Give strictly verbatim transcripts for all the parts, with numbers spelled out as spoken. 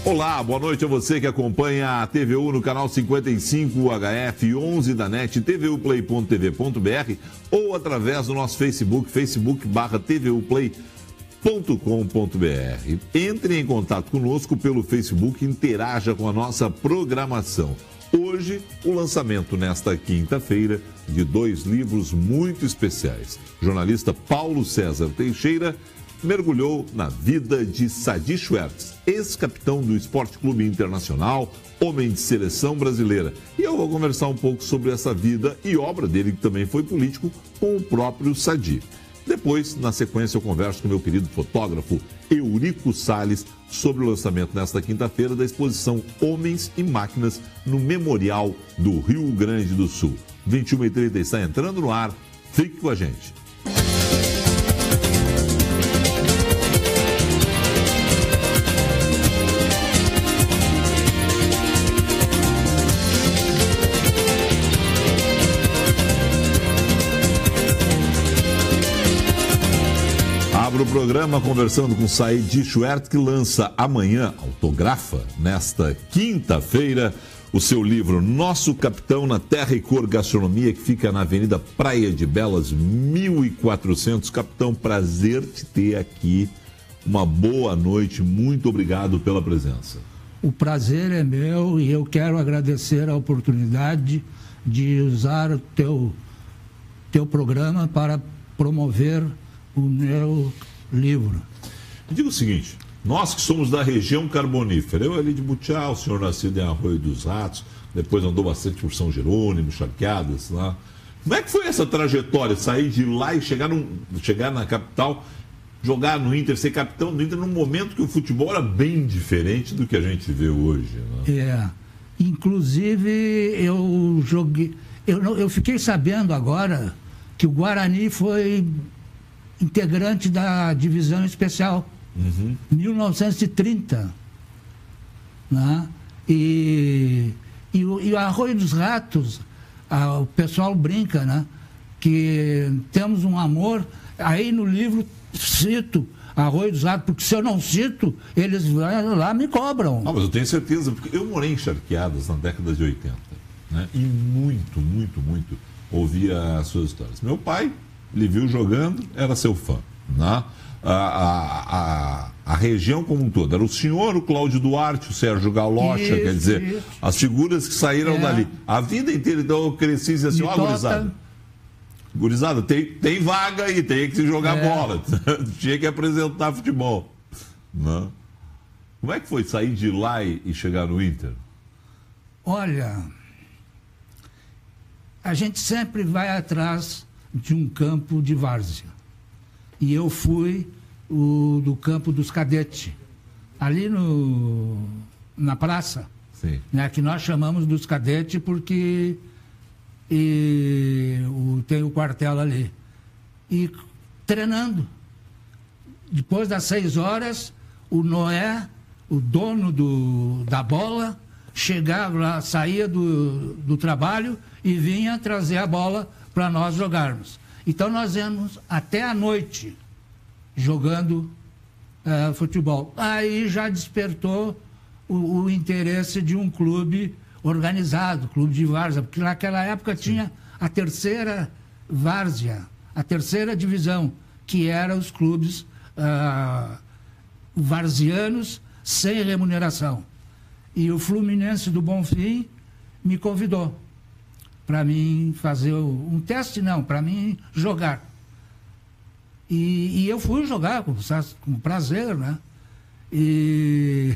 Olá, boa noite a você que acompanha a T V U no canal cinquenta e cinco H F onze da NET, t v u play ponto t v ponto b r ou através do nosso Facebook, facebook barra t v u play ponto com ponto b r. Entre em contato conosco pelo Facebook e interaja com a nossa programação. Hoje, o lançamento nesta quinta-feira de dois livros muito especiais. O jornalista Paulo César Teixeira mergulhou na vida de Sadi Schwartz, ex-capitão do Esporte Clube Internacional, homem de seleção brasileira. E eu vou conversar um pouco sobre essa vida e obra dele, que também foi político, com o próprio Sadi. Depois, na sequência, eu converso com meu querido fotógrafo Eurico Salles sobre o lançamento nesta quinta-feira da exposição Homens e Máquinas no Memorial do Rio Grande do Sul. vinte e uma e trinta está entrando no ar. Fique com a gente. O programa conversando com Sadi Schwartz, que lança amanhã, autografa nesta quinta-feira, o seu livro Nosso Capitão na Terra e Cor Gastronomia, que fica na Avenida Praia de Belas, mil e quatrocentos. Capitão, prazer te ter aqui. Uma boa noite, muito obrigado pela presença. O prazer é meu e eu quero agradecer a oportunidade de usar o teu, teu programa para promover o meu livro. Diga o seguinte, nós que somos da região carbonífera, eu ali de Butiá, o senhor nascido em Arroio dos Ratos, depois andou bastante por São Jerônimo, Charqueadas lá. Como é que foi essa trajetória, sair de lá e chegar, num, chegar na capital, jogar no Inter, ser capitão do Inter num momento que o futebol era bem diferente do que a gente vê hoje, né? É, inclusive eu joguei, eu, eu fiquei sabendo agora que o Guarani foi integrante da divisão especial, uhum. mil novecentos e trinta, né? E, e, o, e o Arroio dos Ratos, a, o pessoal brinca, né? Que temos um amor, aí no livro cito Arroio dos Ratos, porque se eu não cito, eles lá me cobram. Não, mas eu tenho certeza, porque eu morei em Charqueadas na década de oitenta, né? E muito, muito, muito ouvia as suas histórias. Meu pai lhe viu jogando, era seu fã, né? a, a, a, a região como um todo, era o senhor, o Cláudio Duarte, o Sérgio Galocha, isso, quer dizer, isso. As figuras que saíram é. dali. A vida inteira, então, eu cresci e dizia assim, ó, oh, gurizada, gurizada, tem, tem vaga aí, tem que se jogar é. bola, tinha que apresentar futebol, né? Como é que foi sair de lá e, e chegar no Inter? Olha, a gente sempre vai atrás de um campo de várzea. E eu fui o do campo dos cadetes, ali no, na praça, né, que nós chamamos dos cadetes porque e, o, tem o quartel ali. E treinando. Depois das seis horas, o Noé, o dono do, da bola, chegava lá, saía do, do trabalho e vinha trazer a bola para nós jogarmos. Então nós íamos até a noite jogando uh, futebol. Aí já despertou o, o interesse de um clube organizado, clube de várzea, porque naquela época Sim. tinha a terceira várzea, a terceira divisão, que eram os clubes uh, varzianos sem remuneração. E o Fluminense do Bonfim me convidou para mim fazer um teste, não, para mim jogar. E, e eu fui jogar com, com prazer, né? E,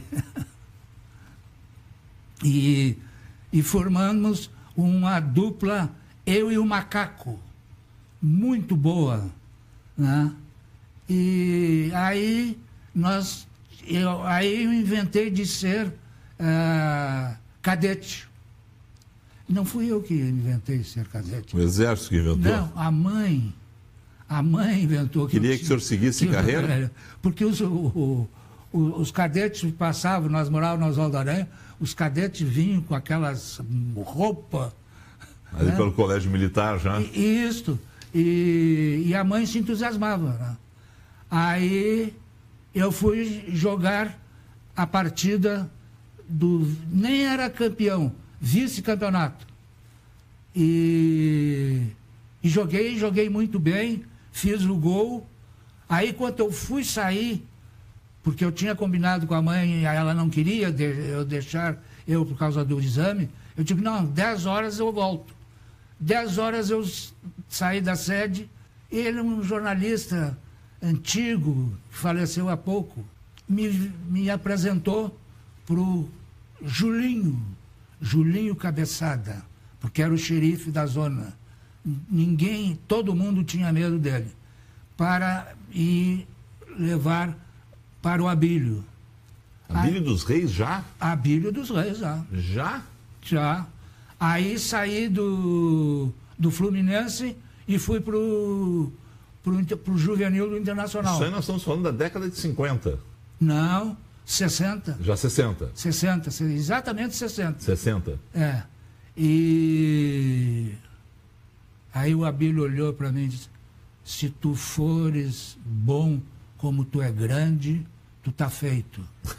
e, e formamos uma dupla, eu e o Macaco, muito boa, né? E aí, nós, eu, aí eu inventei de ser uh, cadete. Não fui eu que inventei ser cadete. O exército que inventou? Não, a mãe. A mãe inventou. Que Queria que, que o senhor seguisse que, carreira? Porque os, o, o, os cadetes passavam, nós morávamos na Oswaldo Aranha, os cadetes vinham com aquelas roupas. Ali né? Pelo colégio militar já? E, isso. E, e a mãe se entusiasmava. Né? Aí eu fui jogar a partida do, nem era campeão, vice-campeonato. E, e joguei, joguei muito bem, fiz o gol. Aí, quando eu fui sair, porque eu tinha combinado com a mãe, e ela não queria de, eu deixar eu por causa do exame, eu digo, não, dez horas eu volto. dez horas eu saí da sede, e ele, um jornalista antigo, que faleceu há pouco, me, me apresentou para o Julinho, Julinho Cabeçada, porque era o xerife da zona. Ninguém, todo mundo tinha medo dele, para ir levar para o Abílio. Abílio dos Reis já? Abílio dos Reis, já. Já? Já. Aí saí do, do Fluminense e fui para o Juvenil do Internacional. Isso aí nós estamos falando da década de cinquenta. Não, sessenta. Já sessenta? sessenta, exatamente sessenta. sessenta? É. E aí o Abílio olhou para mim e disse, se tu fores bom como tu é grande, tu tá feito.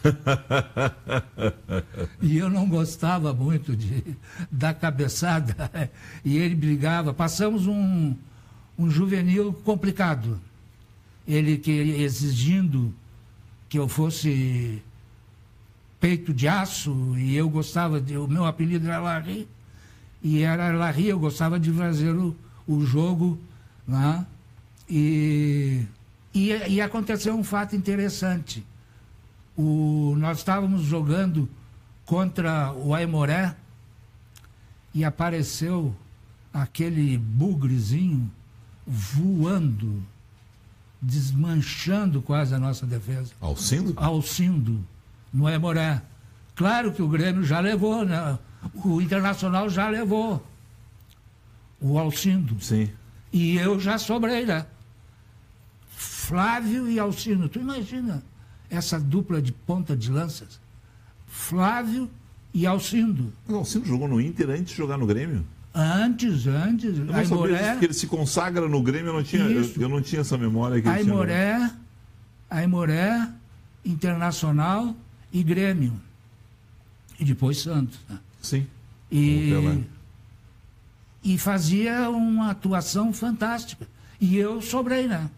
E eu não gostava muito de dar cabeçada, e ele brigava. Passamos um, um juvenil complicado. Ele que exigindo que eu fosse peito de aço, e eu gostava, de, o meu apelido era Larry, e era Larry, eu gostava de fazer o, o jogo, né? E, e, e aconteceu um fato interessante. O, nós estávamos jogando contra o Aimoré e apareceu aquele bugrezinho voando, desmanchando quase a nossa defesa. Alcindo? Alcindo, no Aimoré. Claro que o Grêmio já levou, né? O Internacional já levou o Alcindo. Sim. E eu já sobrei, né? Flávio e Alcindo, tu imagina essa dupla de ponta de lanças? Flávio e Alcindo. O Alcindo jogou no Inter antes de jogar no Grêmio? Antes, antes. Eu não Aimoré, sabia que ele se consagra no Grêmio, eu não tinha, eu, eu não tinha essa memória. Que Aimoré, tinha... Aimoré, Internacional e Grêmio. E depois Santos. Né? Sim. E, e fazia uma atuação fantástica. E eu sobrei, né?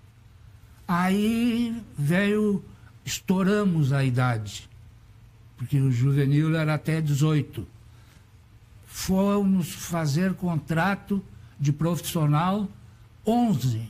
Aí veio, estouramos a idade, porque o juvenil era até dezoito. Fomos fazer contrato de profissional onze.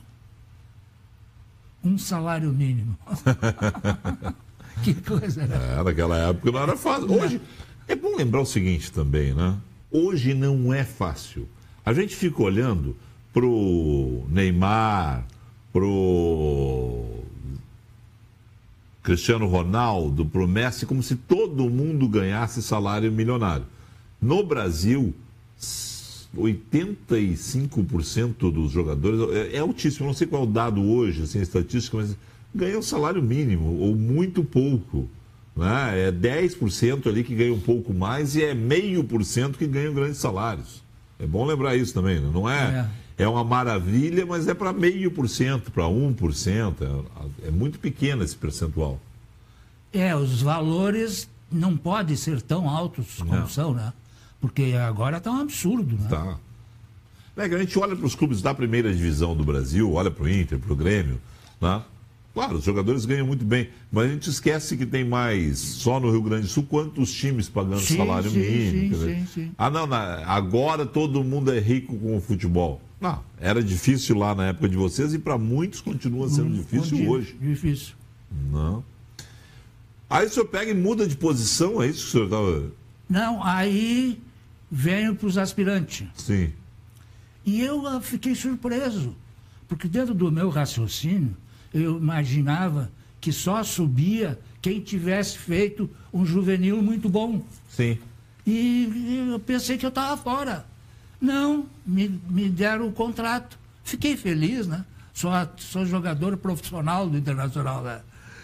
Um salário mínimo. Que coisa, né? É, naquela época não era fácil. Hoje, é bom lembrar o seguinte também, né? Hoje não é fácil. A gente fica olhando pro Neymar, pro Cristiano Ronaldo, pro Messi, como se todo mundo ganhasse salário milionário. No Brasil, oitenta e cinco por cento dos jogadores, é, é altíssimo, não sei qual é o dado hoje, assim, a estatística, mas ganham salário mínimo, ou muito pouco. Né? É dez por cento ali que ganha um pouco mais e é meio por cento que ganham grandes salários. É bom lembrar isso também, né? Não é... é. É uma maravilha, mas é para meio por cento, para um por cento. É, é muito pequeno esse percentual. É, os valores não podem ser tão altos como não. são, né? Porque agora está um absurdo, né? Tá. É que a gente olha para os clubes da primeira divisão do Brasil, olha para o Inter, para o Grêmio, né? Claro, os jogadores ganham muito bem, mas a gente esquece que tem mais, só no Rio Grande do Sul, quantos times pagando sim, salário sim, mínimo. Sim, sim, sim. Ah, não, não, agora todo mundo é rico com o futebol. Não, era difícil lá na época de vocês e para muitos continua sendo hum, difícil dia, hoje. Difícil. Não. Aí o senhor pega e muda de posição, é isso que o senhor estava... Não, aí venho para os aspirantes. Sim. E eu fiquei surpreso, porque dentro do meu raciocínio, eu imaginava que só subia quem tivesse feito um juvenil muito bom. Sim. E eu pensei que eu estava fora. Não, me, me deram o contrato. Fiquei feliz, né? Sou, sou jogador profissional do Internacional, né?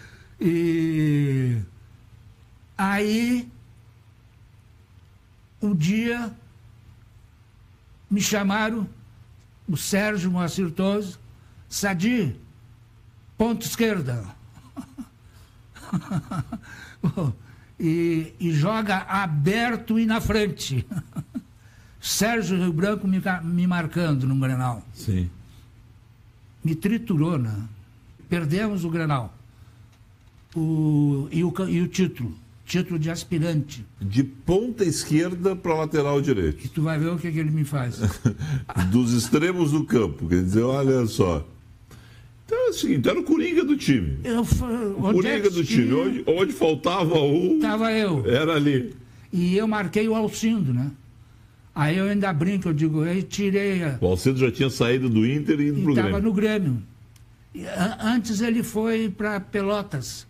E aí, um dia, me chamaram, o Sérgio Moacir Toso, Sadi, ponta esquerda. e, e joga aberto e na frente. Sérgio Rio Branco me, me marcando no Grenal. Sim. Me triturou, né? Perdemos o Grenal. O, e, o, e o título. Título de aspirante. De ponta esquerda para lateral direito. E tu vai ver o que, que ele me faz. Dos extremos do campo. Quer dizer, olha só. Então é o seguinte, era o Coringa do time. Eu, o Coringa do time. Onde, onde faltava um... Estava eu. Era ali. E eu marquei o Alcindo, né? Aí eu ainda brinco, eu digo, eu tirei... A... O Alcindo já tinha saído do Inter e indo pro Grêmio. Estava no Grêmio. E, a, antes ele foi para Pelotas.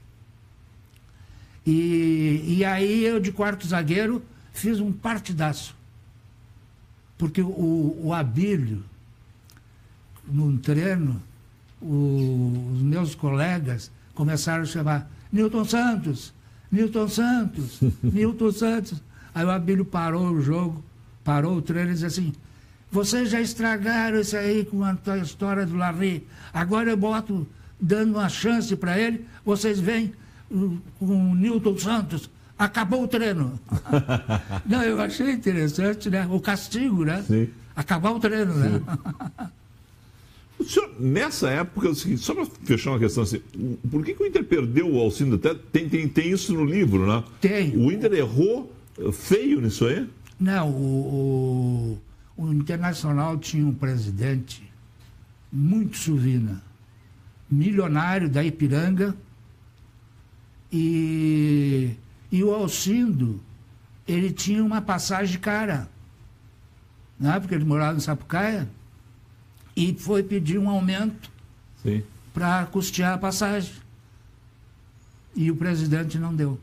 E, e aí eu, de quarto zagueiro, fiz um partidaço. Porque o, o Abílio, num treino, o, os meus colegas começaram a chamar Nilton Santos, Nilton Santos, Nilton Santos. Aí o Abílio parou o jogo, parou o treino e disse assim, vocês já estragaram isso aí com a história do Larry. Agora eu boto, dando uma chance para ele, vocês vêm com o Nilton Santos, acabou o treino. Não, eu achei interessante, né? O castigo, né? Sim. Acabar o treino, né? O senhor, nessa época, é o seguinte, só para fechar uma questão assim, por que, que o Inter perdeu o Alcindo? Até tem, tem, tem isso no livro, né? Tem. O Inter errou feio nisso aí? Não, o, o, o Internacional tinha um presidente muito suvina, milionário da Ipiranga, e, e o Alcindo, ele tinha uma passagem cara, né? Porque ele morava em Sapucaia, e foi pedir um aumento para custear a passagem. E o presidente não deu.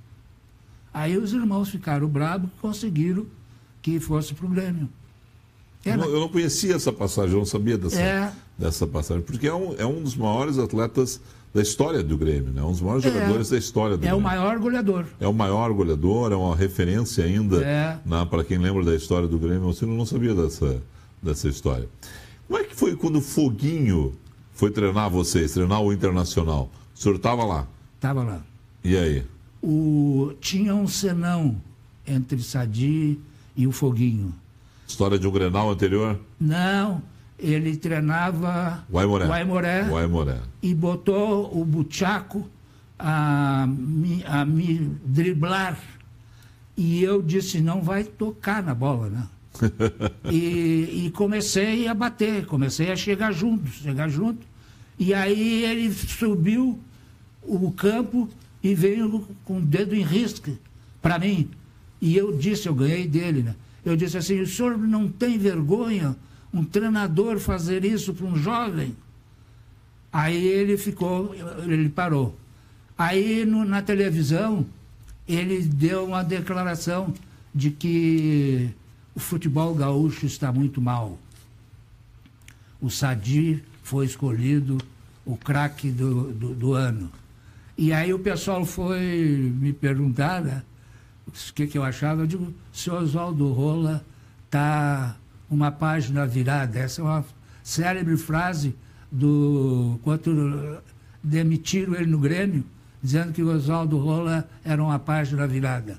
Aí os irmãos ficaram bravos e conseguiram que fosse para o Grêmio. Era... Eu não conhecia essa passagem, eu não sabia dessa, é... dessa passagem, porque é um, é um dos maiores atletas da história do Grêmio, né? Um dos maiores é, jogadores da história do é Grêmio. É o maior goleador. É o maior goleador, é uma referência ainda, é. para quem lembra da história do Grêmio. Você não sabia dessa, dessa história. Como é que foi quando o Foguinho foi treinar vocês, treinar o Internacional? O senhor estava lá? Estava lá. E aí? O... Tinha um senão entre Sadi e o Foguinho. História de um Grenal anterior? Não. Ele treinava o Aimoré. O Aimoré, o Aimoré. E botou o Buchaco a me, a me driblar. E eu disse, não vai tocar na bola, né? e, e comecei a bater, comecei a chegar junto, chegar junto. E aí ele subiu o campo e veio com o dedo em risco para mim. E eu disse, eu ganhei dele, né? Eu disse assim, o senhor não tem vergonha um treinador fazer isso para um jovem? Aí ele ficou, ele parou. Aí no, na televisão, ele deu uma declaração de que o futebol gaúcho está muito mal. O Sadi foi escolhido o craque do, do, do ano. E aí o pessoal foi me perguntar, né, o que, que eu achava. Eu digo, seu Oswaldo Rola está uma página virada. Essa é uma célebre frase do quando demitiram ele no Grêmio, dizendo que o Oswaldo Rola era uma página virada.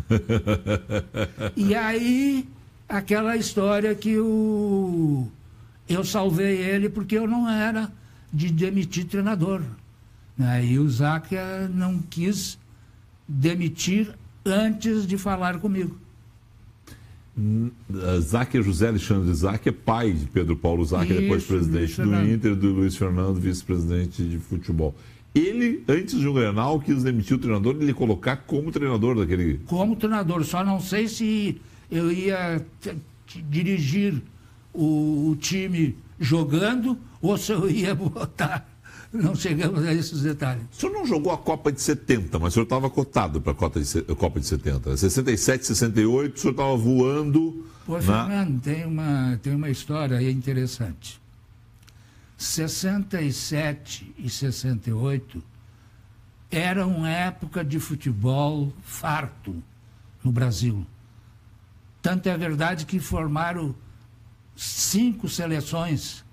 E aí, aquela história que o, eu salvei ele porque eu não era de demitir treinador. E o Záquia não quis demitir antes de falar comigo. Záquia, José Alexandre Záquia, pai de Pedro Paulo Záquia, depois presidente do Inter, do Luiz Fernando, vice-presidente de futebol. Ele, antes de um Grenal, quis demitir o treinador e ele colocar como treinador daquele... Como treinador, só não sei se eu ia t- t- dirigir o, o time jogando ou se eu ia botar... Não chegamos a esses detalhes. O senhor não jogou a Copa de setenta, mas o senhor estava cotado para a Copa de setenta. sessenta e sete, sessenta e oito, o senhor estava voando... Pô, na... Fernando, tem uma, tem uma história aí interessante. sessenta e sete e sessenta e oito eram época de futebol farto no Brasil. Tanto é verdade que formaram cinco seleções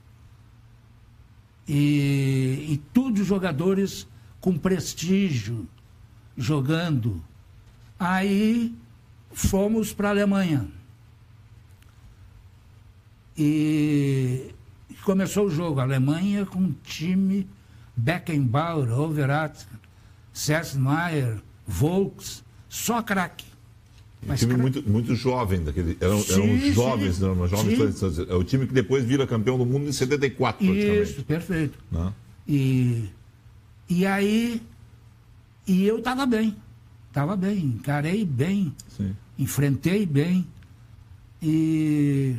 e, e todos jogadores com prestígio jogando, Aí fomos para a Alemanha. E começou o jogo. A Alemanha com um time Beckenbauer, Overath, Sessmeier, Volks, só craque. Um time craque. Muito, muito jovem, daquele, eram, sim, eram jovens, sim, não, jovens sim. É o time que depois vira campeão do mundo em setenta e quatro, praticamente. Isso, perfeito. Não? E, e aí, e eu estava bem, estava bem, encarei bem, sim. Enfrentei bem. E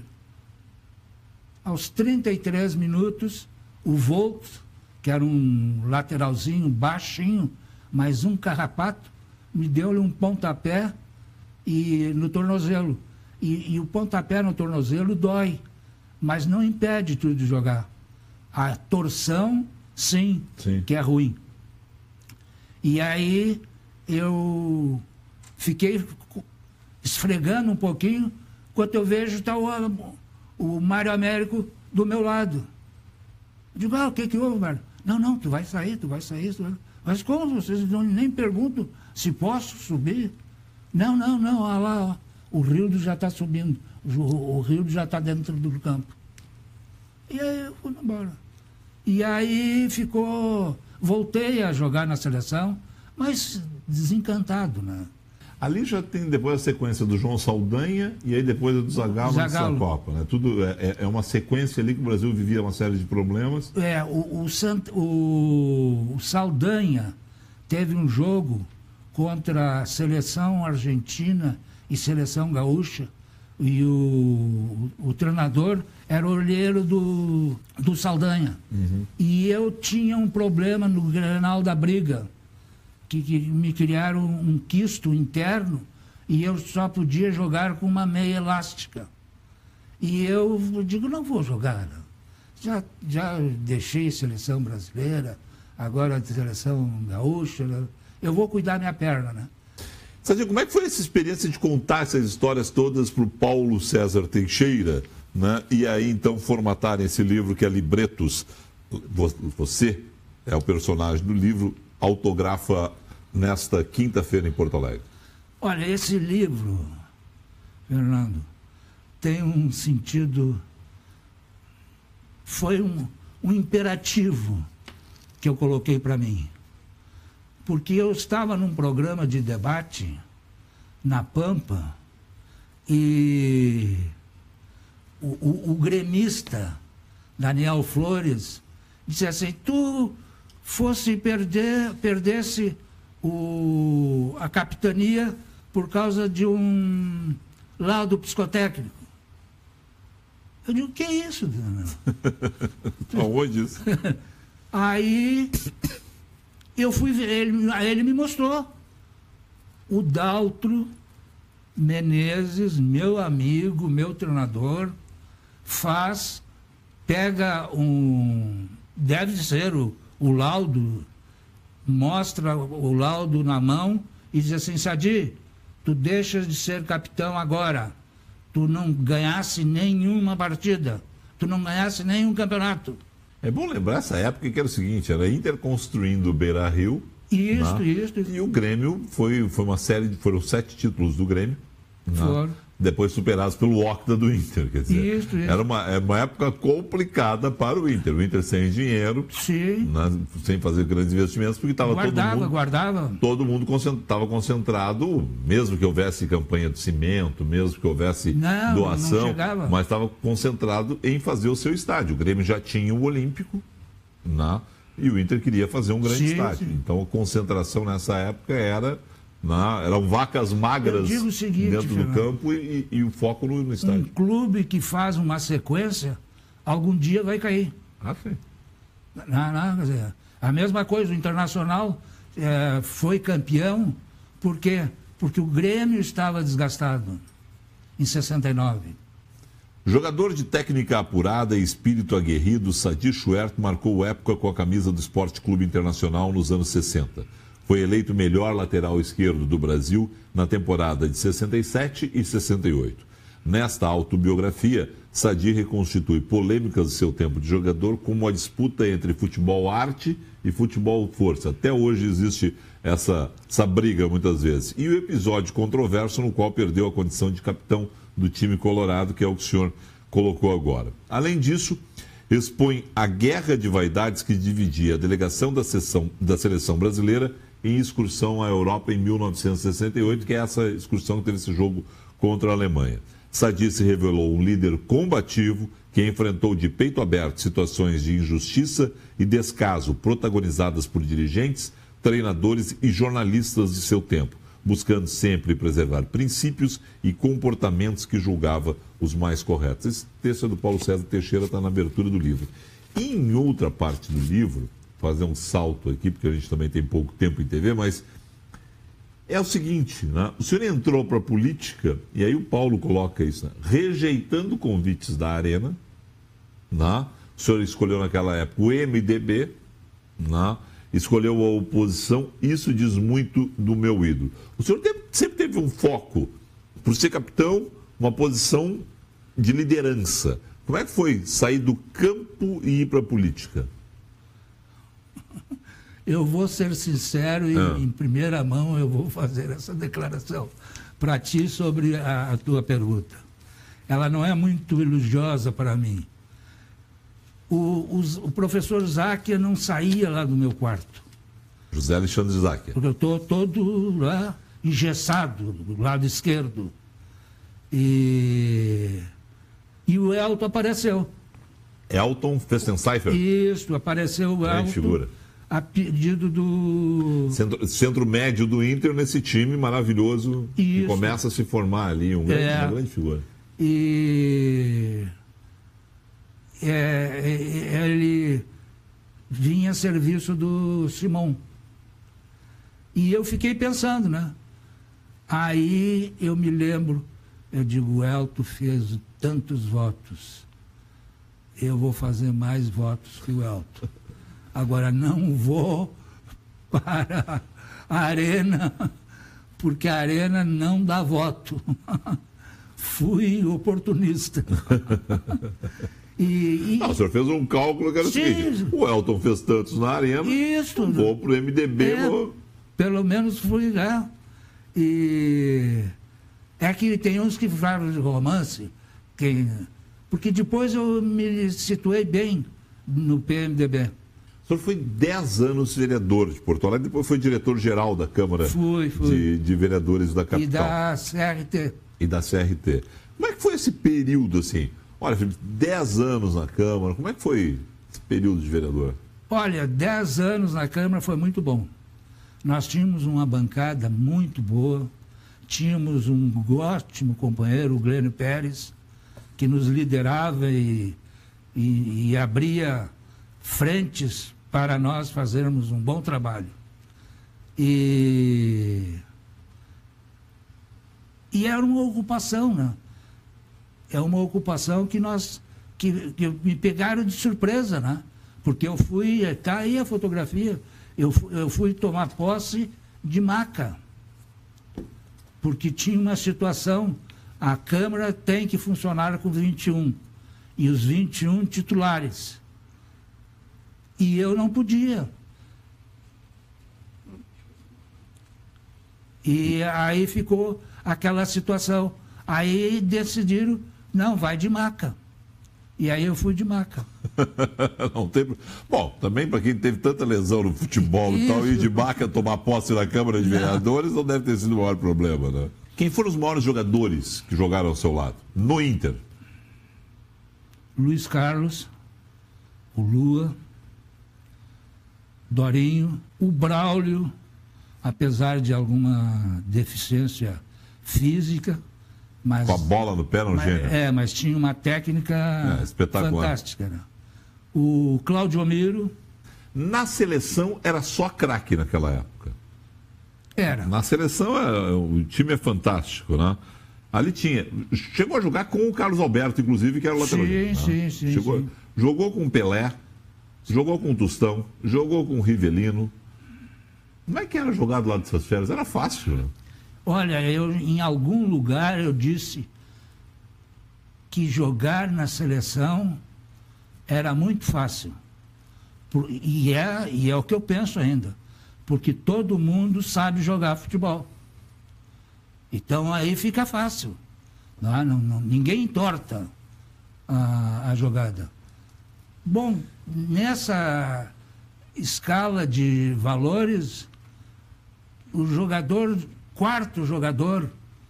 aos trinta e três minutos, o Volks, que era um lateralzinho baixinho, mas um carrapato, me deu-lhe um pontapé e, no tornozelo. E, e o pontapé no tornozelo dói, mas não impede tu de jogar. A torção, sim, sim, que é ruim. E aí eu fiquei esfregando um pouquinho, quando eu vejo está o, o Mário Américo do meu lado. Eu digo, ah, o que que houve, Mário? Não, não, tu vai sair, tu vai sair. Tu vai... Mas como? Vocês não, nem perguntam se posso subir? Não, não, não, olha lá, ó, o Rildo já está subindo, o, o Rildo já está dentro do campo. E aí eu fui embora. E aí ficou, voltei a jogar na seleção, mas desencantado, né? Ali já tem depois a sequência do João Saldanha e aí depois a do Zagallo nessa Copa, né? Tudo é, é uma sequência ali que o Brasil vivia uma série de problemas. É, o, o, Sant, o, o Saldanha teve um jogo contra a seleção argentina e seleção gaúcha e o, o, o treinador era o olheiro do, do Saldanha. Uhum. E eu tinha um problema no Grenal da Briga, que, que me criaram um quisto interno e eu só podia jogar com uma meia elástica. E eu digo, não vou jogar. Já, já deixei a seleção brasileira, agora a seleção gaúcha, eu vou cuidar da minha perna, né? Sadinho, como é que foi essa experiência de contar essas histórias todas para o Paulo César Teixeira, né? E aí então formatar esse livro que é Libretos? Você é o personagem do livro, autografa nesta quinta-feira em Porto Alegre. Olha, esse livro, Fernando, tem um sentido, foi um, um imperativo que eu coloquei para mim. Porque eu estava num programa de debate na Pampa e o, o, o gremista Daniel Flores disse assim, tu fosse perder, perdesse o, a capitania por causa de um laudo psicotécnico. Eu digo, o que é isso, Daniel? Aonde isso? Aí eu fui ver, ele, ele me mostrou. O Daltro Menezes, meu amigo, meu treinador, faz, pega um, deve ser o, o laudo, mostra o laudo na mão e diz assim, Sadi, tu deixas de ser capitão agora, tu não ganhasse nenhuma partida, tu não ganhasse nenhum campeonato. É bom lembrar essa época que era o seguinte, era Inter construindo o Beira-Rio. Isso, né? isso, isso. E o Grêmio, foi, foi uma série, de, foram sete títulos do Grêmio. Foram. Né? Depois superados pelo Octa do Inter. Quer dizer, isso, isso. Era uma, uma época complicada para o Inter. O Inter sem dinheiro, sim. Né? Sem fazer grandes investimentos, porque estava todo mundo... Guardava, Todo mundo estava concentrado, mesmo que houvesse campanha de cimento, mesmo que houvesse não, doação, não mas estava concentrado em fazer o seu estádio. O Grêmio já tinha o Olímpico, né? E o Inter queria fazer um grande sim, estádio. Sim. Então a concentração nessa época era... Não, eram vacas magras seguinte, dentro do Fernando, campo e, e o foco no, no estádio. Um clube que faz uma sequência, algum dia vai cair. Ah, sim. Não, não, quer dizer, a mesma coisa, o Internacional é, foi campeão, por quê? Porque o Grêmio estava desgastado em sessenta e nove. Jogador de técnica apurada e espírito aguerrido, Sadi Schuerth marcou época com a camisa do Esporte Clube Internacional nos anos sessenta. Foi eleito o melhor lateral esquerdo do Brasil na temporada de sessenta e sete e sessenta e oito. Nesta autobiografia, Sadi reconstitui polêmicas de seu tempo de jogador como a disputa entre futebol arte e futebol força. Até hoje existe essa, essa briga muitas vezes. E o episódio controverso no qual perdeu a condição de capitão do time colorado, que é o que o senhor colocou agora. Além disso, expõe a guerra de vaidades que dividia a delegação da, sessão, da seleção brasileira em excursão à Europa em mil novecentos e sessenta e oito, que é essa excursão que teve esse jogo contra a Alemanha. Sadi se revelou um líder combativo que enfrentou de peito aberto situações de injustiça e descaso protagonizadas por dirigentes, treinadores e jornalistas de seu tempo, buscando sempre preservar princípios e comportamentos que julgava os mais corretos. Esse texto é do Paulo César Teixeira, está na abertura do livro. E em outra parte do livro, fazer um salto aqui, porque a gente também tem pouco tempo em T V, mas é o seguinte, né? O senhor entrou para a política, e aí o Paulo coloca isso, né? Rejeitando convites da Arena, né? O senhor escolheu naquela época o M D B, né? Escolheu a oposição, isso diz muito do meu ídolo. O senhor teve, sempre teve um foco, por ser capitão, uma posição de liderança. Como é que foi sair do campo e ir para a política? Eu vou ser sincero e, ah. em primeira mão, eu vou fazer essa declaração para ti sobre a, a tua pergunta. Ela não é muito elogiosa para mim. O, os, o professor Záquia não saía lá do meu quarto. José Alexandre Záquia. Porque eu estou todo lá engessado, do lado esquerdo. E, e o Elton apareceu. Elton Festenseifer? Isso, apareceu o Elton. Figura. A pedido do... Centro, centro médio do Inter nesse time maravilhoso. Isso. Que começa a se formar ali, um grande, é. uma grande figura. E... É, ele vinha a serviço do Simão. E eu fiquei pensando, né? Aí eu me lembro, eu digo, o Elton fez tantos votos, eu vou fazer mais votos que o Elton. Agora não vou para a Arena, porque a Arena não dá voto. Fui oportunista. E, e... Não, o senhor fez um cálculo que era o seguinte: o Elton fez tantos na Arena, Isso, vou para o M D B. É, vou... Pelo menos fui lá. E é que tem uns que falam de romance, que... porque depois eu me situei bem no P M D B. O senhor foi dez anos vereador de Porto Alegre, depois foi diretor-geral da Câmara fui, fui. De, de Vereadores da capital. E da C R T. E da C R T. Como é que foi esse período, assim? Olha, dez anos na Câmara, como é que foi esse período de vereador? Olha, dez anos na Câmara foi muito bom. Nós tínhamos uma bancada muito boa, tínhamos um ótimo companheiro, o Glênio Pérez, que nos liderava e, e, e abria frentes para nós fazermos um bom trabalho. E, e era uma ocupação, né? É uma ocupação que nós que, que me pegaram de surpresa, né? Porque eu fui, tá aí a fotografia, eu, eu fui tomar posse de maca. Porque tinha uma situação, a Câmara tem que funcionar com vinte e um, e os vinte e um titulares. E eu não podia. E aí ficou aquela situação. Aí decidiram, não, vai de maca. E aí eu fui de maca. Não tem... Bom, também para quem teve tanta lesão no futebol e tal, ir de maca tomar posse na Câmara de Vereadores não, não deve ter sido o maior problema, né? Quem foram os maiores jogadores que jogaram ao seu lado? No Inter? Luiz Carlos, o Lua, Dorinho, o Braulio, apesar de alguma deficiência física, mas... Com a bola no pé, não mas, gênio. É, mas tinha uma técnica é, espetacular. Fantástica. Né? O Cláudio Miro... Na seleção era só craque naquela época. Era. Na seleção é, o time é fantástico, né? Ali tinha... Chegou a jogar com o Carlos Alberto, inclusive, que era o lateral. Sim, né? sim, sim, Chegou, sim. Jogou com o Pelé, jogou com o Tostão, jogou com o Rivelino. Como é que era jogar do lado dessas férias? Era fácil, né? Olha, eu, em algum lugar eu disse que jogar na seleção era muito fácil. Por, e, é, e é o que eu penso ainda. Porque todo mundo sabe jogar futebol. Então aí fica fácil. Não, não, não, ninguém entorta a, a jogada. Bom, nessa escala de valores, o jogador, quarto jogador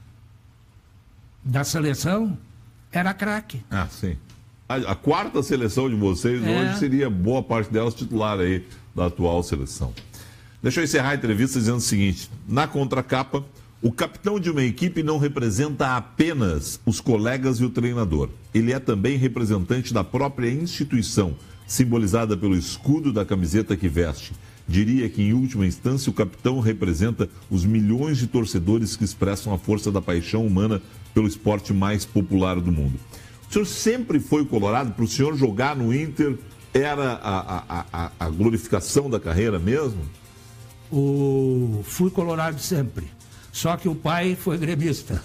da seleção era craque. Ah, sim. A, a quarta seleção de vocês é. hoje seria boa parte delas titular aí da atual seleção. Deixa eu encerrar a entrevista dizendo o seguinte: na contracapa, o capitão de uma equipe não representa apenas os colegas e o treinador. Ele é também representante da própria instituição, simbolizada pelo escudo da camiseta que veste. Diria que, em última instância, o capitão representa os milhões de torcedores que expressam a força da paixão humana pelo esporte mais popular do mundo. O senhor sempre foi colorado? Para o senhor jogar no Inter era a, a, a, a glorificação da carreira mesmo? O... Fui colorado sempre. Só que o pai foi gremista.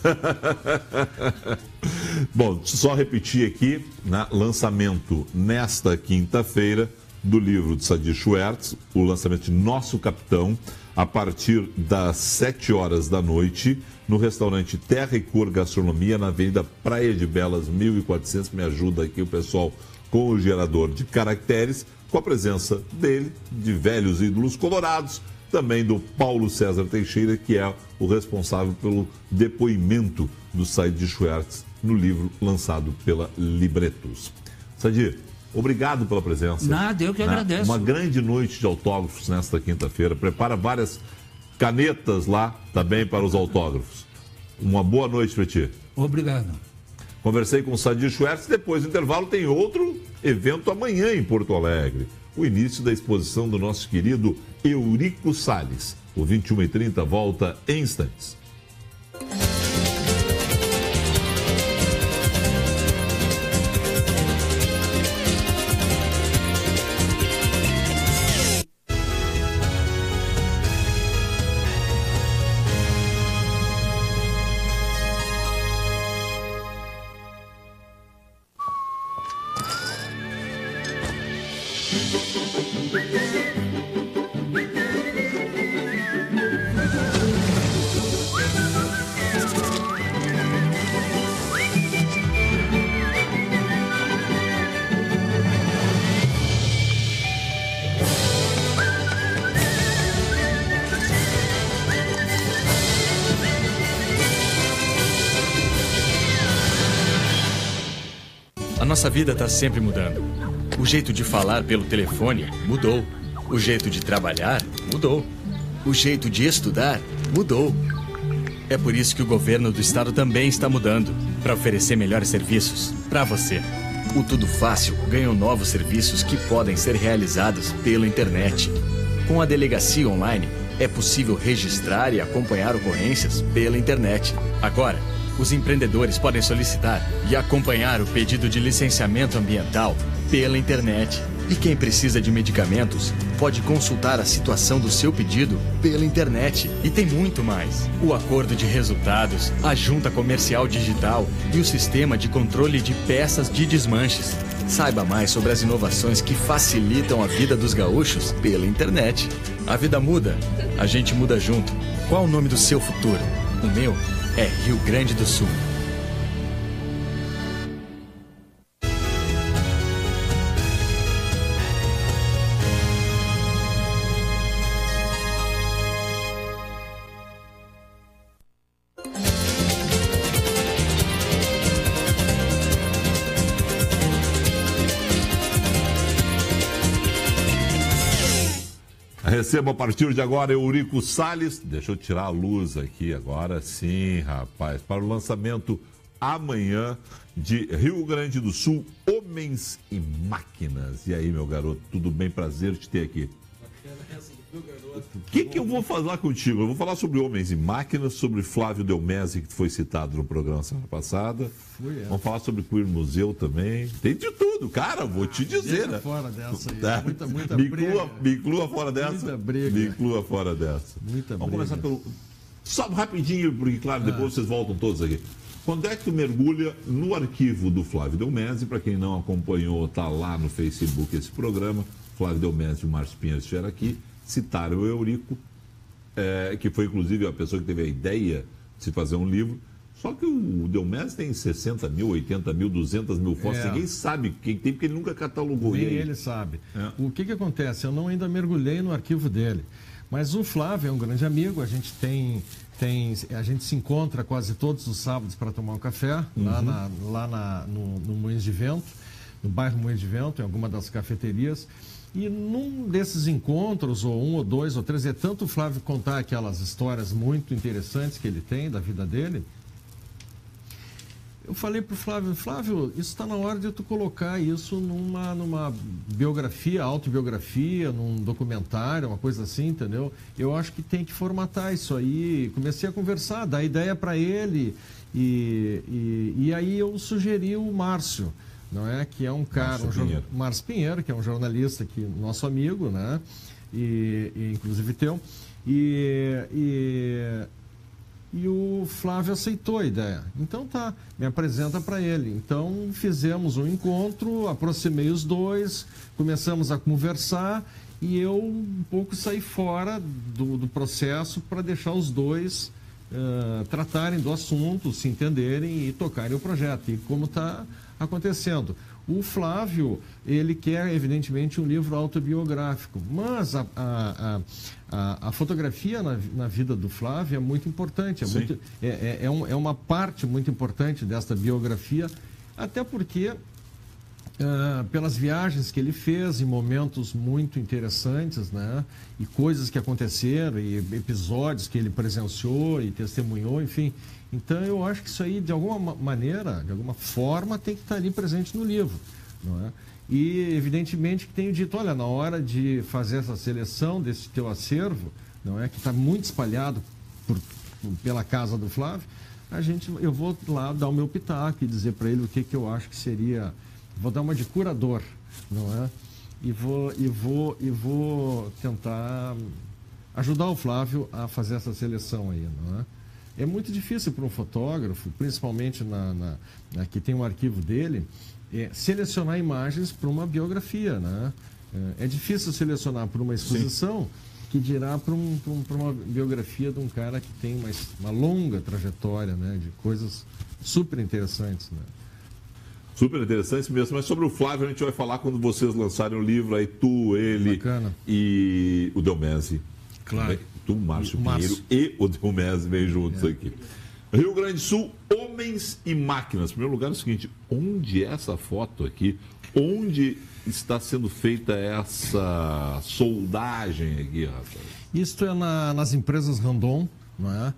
Bom, só repetir aqui, né, lançamento nesta quinta-feira do livro de Sadi Schwartz, o lançamento de Nosso Capitão, a partir das sete horas da noite, no restaurante Terra e Cor Gastronomia, na Avenida Praia de Belas, mil e quatrocentos. Me ajuda aqui o pessoal com o gerador de caracteres, com a presença dele, de velhos ídolos colorados, também do Paulo César Teixeira, que é o responsável pelo depoimento do Sadi Schwartz no livro lançado pela Libretos. Sadi, obrigado pela presença. Nada, eu que né? agradeço. Uma grande noite de autógrafos nesta quinta-feira. Prepara várias canetas lá também para os autógrafos. Uma boa noite para ti. Obrigado. Conversei com o Sadi Schwartz. Depois do intervalo tem outro evento amanhã em Porto Alegre. O início da exposição do nosso querido Eurico Salles. O vinte e uma e trinta volta em instantes. Nossa vida está sempre mudando. O jeito de falar pelo telefone mudou. O jeito de trabalhar mudou. O jeito de estudar mudou. É por isso que o governo do estado também está mudando, para oferecer melhores serviços para você. O Tudo Fácil ganhou novos serviços que podem ser realizados pela internet. Com a delegacia online, é possível registrar e acompanhar ocorrências pela internet. Agora, os empreendedores podem solicitar e acompanhar o pedido de licenciamento ambiental pela internet. E quem precisa de medicamentos pode consultar a situação do seu pedido pela internet. E tem muito mais. O acordo de resultados, a junta comercial digital e o sistema de controle de peças de desmanches. Saiba mais sobre as inovações que facilitam a vida dos gaúchos pela internet. A vida muda, a gente muda junto. Qual o nome do seu futuro? O meu é Rio Grande do Sul. Receba a partir de agora Eurico Salles. Deixa eu tirar a luz aqui agora. Sim, rapaz. Para o lançamento amanhã de Rio Grande do Sul, Homens e Máquinas. E aí, meu garoto, tudo bem? Prazer te ter aqui. O que, que eu vou falar contigo? Eu vou falar sobre Homens e Máquinas, sobre Flávio Delmese, que foi citado no programa semana passada. Fui, é. Vamos falar sobre Queer Museu também. Tem de tudo, cara, vou te dizer. Né? Fora dessa aí. Tá? Muita, muita me, briga. inclua, me inclua fora dessa. Muita briga. Me inclua fora dessa. Muita Vamos briga. começar pelo... Só rapidinho, porque, claro, depois ah. vocês voltam todos aqui. Quando é que tu mergulha no arquivo do Flávio Delmezi? Para quem não acompanhou, está lá no Facebook esse programa. Flávio Delmezi e o Márcio Pinheiro estiveram aqui, citaram o Eurico, é, que foi inclusive a pessoa que teve a ideia de se fazer um livro. Só que o Delmezi tem sessenta mil, oitenta mil, duzentas mil fotos. É. Ninguém sabe quem tem, porque ele nunca catalogou. Nem ele sabe. É. O que, que acontece? Eu não ainda mergulhei no arquivo dele. Mas o Flávio é um grande amigo. A gente tem, tem a gente se encontra quase todos os sábados para tomar um café, uhum. lá, na, lá na, no, no Moinhos de Vento, no bairro Moinhos de Vento, em alguma das cafeterias. E num desses encontros, ou um, ou dois, ou três, é tanto o Flávio contar aquelas histórias muito interessantes que ele tem da vida dele. Eu falei para o Flávio, Flávio, isso está na hora de tu colocar isso numa, numa biografia, autobiografia, num documentário, uma coisa assim, entendeu? Eu acho que tem que formatar isso aí. Comecei a conversar, dar ideia para ele, e, e, e aí eu sugeri o Márcio, não é? Que é um cara, Márcio, um Pinheiro. Márcio Pinheiro, que é um jornalista aqui, nosso amigo, né? E, e inclusive teu. E... e E o Flávio aceitou a ideia. Então tá, me apresenta para ele. Então fizemos um encontro, aproximei os dois, começamos a conversar e eu um pouco saí fora do, do processo para deixar os dois uh, tratarem do assunto, se entenderem e tocarem o projeto. E como está acontecendo. O Flávio, ele quer, evidentemente, um livro autobiográfico, mas a, a, a, a fotografia na, na vida do Flávio é muito importante, é, muito, é, é, é, um, é uma parte muito importante desta biografia, até porque, uh, pelas viagens que ele fez, em momentos muito interessantes, né, e coisas que aconteceram, e episódios que ele presenciou e testemunhou, enfim... Então, eu acho que isso aí, de alguma maneira, de alguma forma, tem que estar ali presente no livro, não é? E, evidentemente, que tenho dito, olha, na hora de fazer essa seleção desse teu acervo, não é, que está muito espalhado por, pela casa do Flávio, a gente, eu vou lá dar o meu pitaco e dizer para ele o que, que eu acho que seria... Vou dar uma de curador, não é? E vou, e vou, e vou tentar ajudar o Flávio a fazer essa seleção aí, não é? É muito difícil para um fotógrafo, principalmente na, na, na, que tem um arquivo dele, é, selecionar imagens para uma biografia, né? É, é difícil selecionar para uma exposição, sim, que dirá para um, um, uma biografia de um cara que tem uma, uma longa trajetória, né? De coisas super interessantes, né? Super interessantes mesmo, mas sobre o Flávio a gente vai falar quando vocês lançarem o livro, aí tu, ele Bacana. E o Delmezi. Claro. Tu, Márcio o Pinheiro Márcio. e o Delmezi vêm juntos é. aqui. Rio Grande do Sul, homens e máquinas. Em primeiro lugar é o seguinte, onde é essa foto aqui? Onde está sendo feita essa soldagem aqui, rapaz? Isto é na, nas empresas Randon, não é?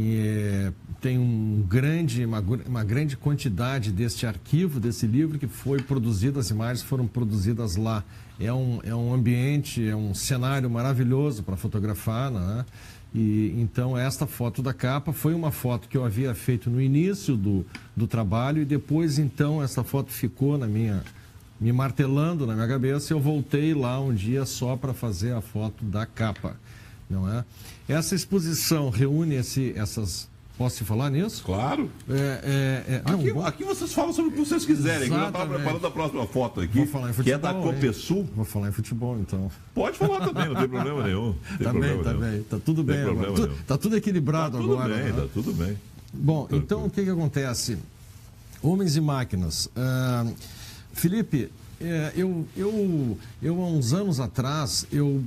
E tem um grande, uma, uma grande quantidade deste arquivo, desse livro que foi produzido, as imagens foram produzidas lá. É um, é um ambiente, é um cenário maravilhoso para fotografar, né? E então esta foto da capa foi uma foto que eu havia feito no início do, do trabalho e depois então essa foto ficou na minha, me martelando na minha cabeça e eu voltei lá um dia só para fazer a foto da capa, não é? Essa exposição reúne esse, essas... Posso te falar nisso? Claro. É, é, é, aqui, não, vou... aqui vocês falam sobre o que vocês quiserem. Eu já estava preparando a próxima foto aqui, vou falar em futebol, que é da Copesul. Vou falar em futebol, então. Pode falar também, não tem problema nenhum. Tem tá problema bem, tá nenhum. bem. Tá tudo bem agora. Tu, tá tudo equilibrado tá tudo agora. Bem, né? Tá tudo bem. Bom, Tranquilo. Então o que, que acontece? Homens e máquinas. Uh, Felipe, é, eu, eu, eu há uns anos atrás, eu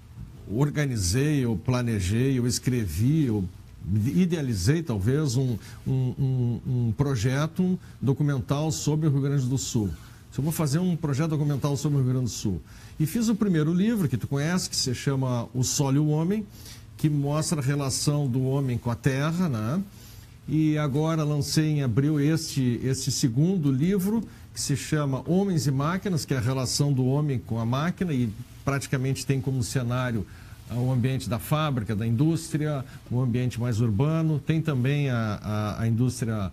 organizei, eu planejei, eu escrevi, eu idealizei talvez um, um, um, um projeto um documental sobre o Rio Grande do Sul. Eu vou fazer um projeto documental sobre o Rio Grande do Sul. E fiz o primeiro livro, que tu conhece, que se chama O Solo e o Homem, que mostra a relação do homem com a terra, né? E agora lancei em abril este, este segundo livro, que se chama Homens e Máquinas, que é a relação do homem com a máquina, e praticamente tem como cenário o ambiente da fábrica, da indústria, o ambiente mais urbano. Tem também a, a, a indústria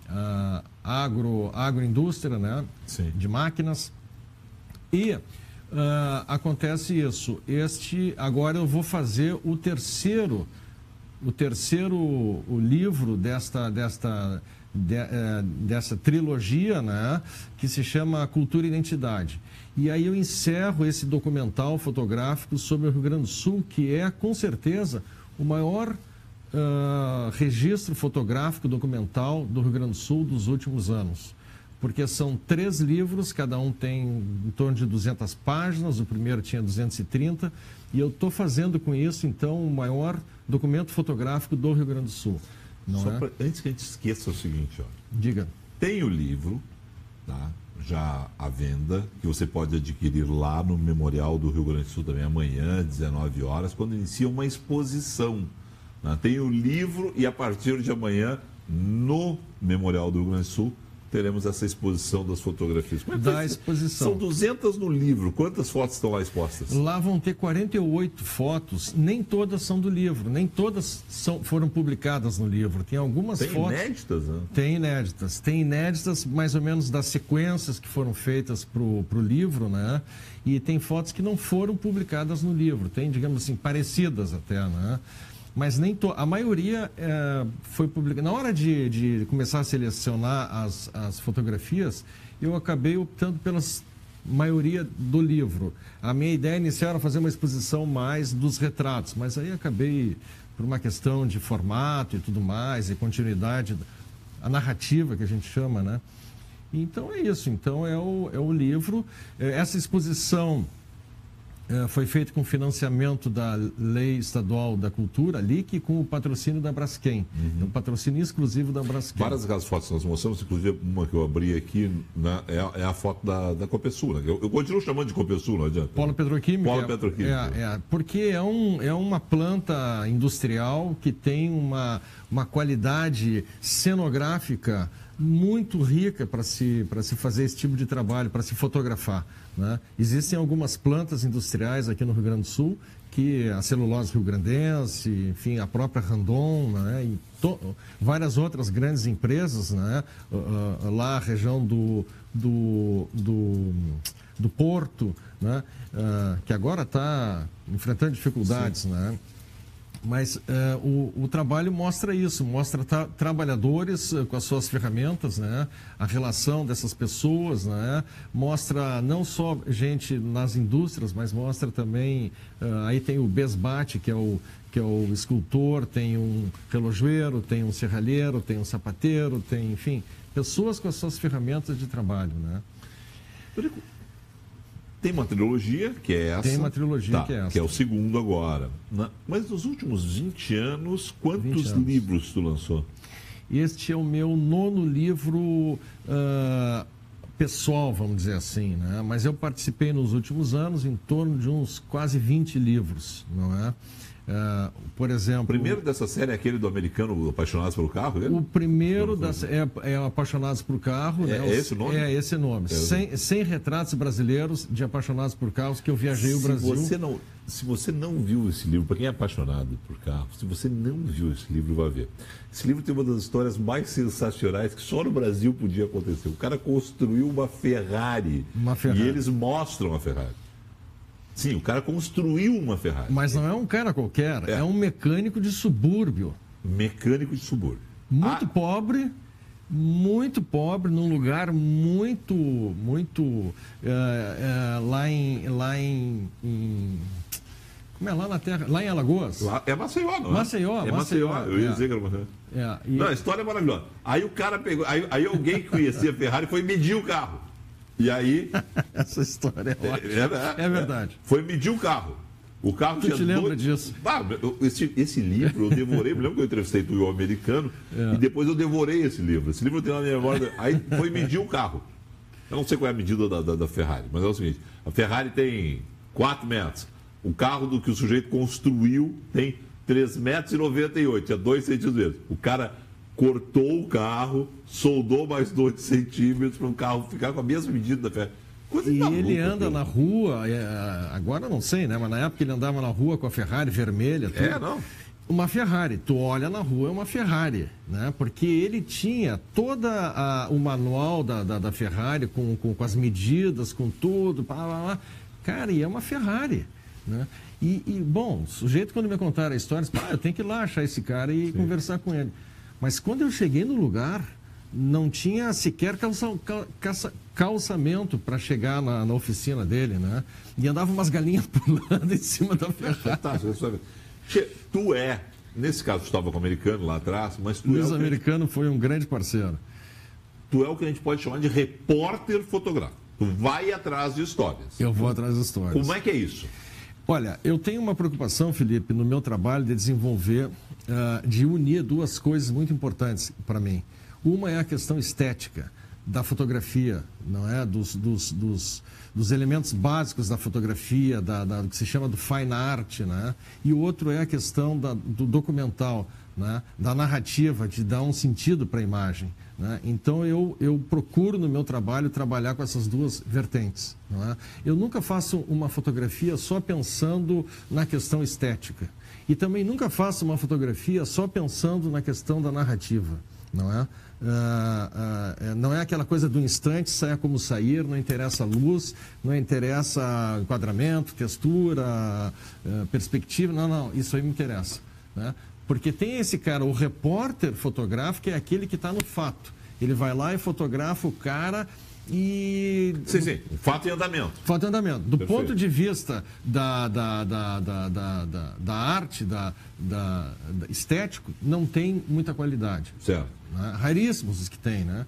a agro, agroindústria, né? Sim. De máquinas. E uh, acontece isso. Este, agora eu vou fazer o terceiro o terceiro o livro desta, desta, de, é, dessa trilogia, né, que se chama Cultura e Identidade. E aí eu encerro esse documental fotográfico sobre o Rio Grande do Sul, que é, com certeza, o maior uh, registro fotográfico documental do Rio Grande do Sul dos últimos anos. Porque são três livros, cada um tem em torno de duzentas páginas, o primeiro tinha duzentas e trinta, e eu estou fazendo com isso, então, o maior documento fotográfico do Rio Grande do Sul. Não Só é? pra, antes que a gente esqueça o seguinte, ó. Diga. Tem o livro, tá, já à venda, que você pode adquirir lá no Memorial do Rio Grande do Sul também amanhã, dezenove horas, quando inicia uma exposição. Né? Tem o livro e a partir de amanhã, no Memorial do Rio Grande do Sul, teremos essa exposição das fotografias. Como é que Da vai ser? exposição. São duzentas no livro. Quantas fotos estão lá expostas? Lá vão ter quarenta e oito fotos, nem todas são do livro, nem todas são, foram publicadas no livro. Tem algumas Tem fotos... inéditas, né? Tem inéditas. Tem inéditas mais ou menos das sequências que foram feitas para o livro, né? E tem fotos que não foram publicadas no livro. Tem, digamos assim, parecidas até, né? Mas nem to... a maioria é, foi publicada. Na hora de, de começar a selecionar as, as fotografias, eu acabei optando pela maioria do livro. A minha ideia inicial era fazer uma exposição mais dos retratos, mas aí acabei, por uma questão de formato e tudo mais, e continuidade, a narrativa que a gente chama, né? Então é isso. Então é o, é o livro. Essa exposição... É, foi feito com financiamento da Lei Estadual da Cultura, L I C, com o patrocínio da Braskem. Uhum. É um patrocínio exclusivo da Braskem. Várias das fotos que nós mostramos, inclusive uma que eu abri aqui, né, é, é a foto da, da Copesul. Né? Eu, eu continuo chamando de Copesul, não adianta. Polo Petroquímico. Polo é, Petroquímico. É, é, porque é, um, é uma planta industrial que tem uma, uma qualidade cenográfica muito rica para se, para se fazer esse tipo de trabalho, para se fotografar. Né? Existem algumas plantas industriais aqui no Rio Grande do Sul, que a celulose rio-grandense, enfim, a própria Randon, né? E to, várias outras grandes empresas, né? Uh, uh, lá a região do, do, do, do Porto, né? Uh, que agora está enfrentando dificuldades, né? Mas uh, o, o trabalho mostra isso, mostra tra trabalhadores uh, com as suas ferramentas, né? A relação dessas pessoas, né? Mostra não só gente nas indústrias, mas mostra também, uh, aí tem o Besbate, que é o, que é o escultor, tem um relojoeiro, tem um serralheiro, tem um sapateiro, tem, enfim, pessoas com as suas ferramentas de trabalho, né? Tem uma trilogia, que é essa. Tem uma trilogia, tá, que é essa. Que é o segundo agora. Né? Mas nos últimos vinte anos, quantos vinte anos. livros tu lançou? Este é o meu nono livro uh, pessoal, vamos dizer assim, né? Mas eu participei nos últimos anos em torno de uns quase vinte livros, não é? Uh, por exemplo... O primeiro dessa série é aquele do americano Apaixonados pelo Carro? Ele? O primeiro da, é, é Apaixonados por Carro. É, né? é esse o nome? É esse nome. cem, cem retratos brasileiros de apaixonados por carros que eu viajei se o Brasil. Você não, se você não viu esse livro, para quem é apaixonado por carros, se você não viu esse livro, vai ver. Esse livro tem uma das histórias mais sensacionais que só no Brasil podia acontecer. O cara construiu uma Ferrari. Uma Ferrari. E eles mostram a Ferrari. Sim, o cara construiu uma Ferrari. Mas não é um cara qualquer, é, é um mecânico de subúrbio. Mecânico de subúrbio. Muito ah. pobre, muito pobre, num lugar muito, muito... É, é, lá em... Lá em, em como é lá na terra? Lá em Alagoas? Lá, é Maceió, não é? Maceió, é Maceió. Maceió. Eu ia é. dizer que era Maceió. É, e... Não, a história é maravilhosa. Aí o cara pegou... Aí, aí alguém que conhecia a Ferrari foi medir o carro. E aí... Essa história é ótima. É, é, é verdade. Foi medir o carro. O carro tu tinha te lembra dois... disso? Ah, esse, esse livro eu devorei. Me lembro que eu entrevistei o americano é. E depois eu devorei esse livro. Esse livro eu tenho na minha memória. Aí foi medir o carro. Eu não sei qual é a medida da, da, da Ferrari, mas é o seguinte: a Ferrari tem quatro metros. O carro do que o sujeito construiu tem três metros e noventa e oito. Tinha dois centímetros. O cara cortou o carro, soldou mais dois centímetros para o carro ficar com a mesma medida da Ferrari. Coisa e maluca, ele anda cara. na rua, é, agora não sei, né? Mas na época ele andava na rua com a Ferrari vermelha. Tudo. É, não. Uma Ferrari, tu olha na rua, é uma Ferrari, né? Porque ele tinha todo o manual da, da, da Ferrari com, com, com as medidas, com tudo, pá, pá, pá. Cara, e é uma Ferrari. né? E, e, bom, o sujeito, quando me contaram a história, disse, ah, eu tenho que ir lá achar esse cara e Sim. conversar com ele. Mas quando eu cheguei no lugar, não tinha sequer calça, calça, calçamento para chegar na, na oficina dele, né? E andava umas galinhas pulando em cima da Ferrari. Tu é, nesse caso, tu estava com o americano lá atrás, mas tu Luiz é o americano gente... foi um grande parceiro. Tu é o que a gente pode chamar de repórter fotográfico. Tu vai atrás de histórias. Eu vou atrás de histórias. Como é que é isso? Olha, eu tenho uma preocupação, Felipe, no meu trabalho de desenvolver, uh, de unir duas coisas muito importantes para mim. Uma é a questão estética da fotografia, não é? Dos, dos, dos, dos elementos básicos da fotografia, da, da, do que se chama do fine art, né? E o outro é a questão da, do documental, né? Da narrativa, de dar um sentido para a imagem. Né? Então, eu, eu procuro no meu trabalho trabalhar com essas duas vertentes. Não é? Eu nunca faço uma fotografia só pensando na questão estética. E também nunca faço uma fotografia só pensando na questão da narrativa. Não é? Ah, ah, não é aquela coisa do instante, saia como sair, não interessa a luz, não interessa enquadramento, textura, ah, perspectiva. Não, não, isso aí me interessa. Né? Porque tem esse cara, o repórter fotográfico é aquele que está no fato. Ele vai lá e fotografa o cara e... Sim, sim, fato em andamento. Fato em andamento. Do Perfeito. Ponto de vista da, da, da, da, da, da, da arte, da, da, da estético, não tem muita qualidade. Certo. Né? Raríssimos os que tem, né?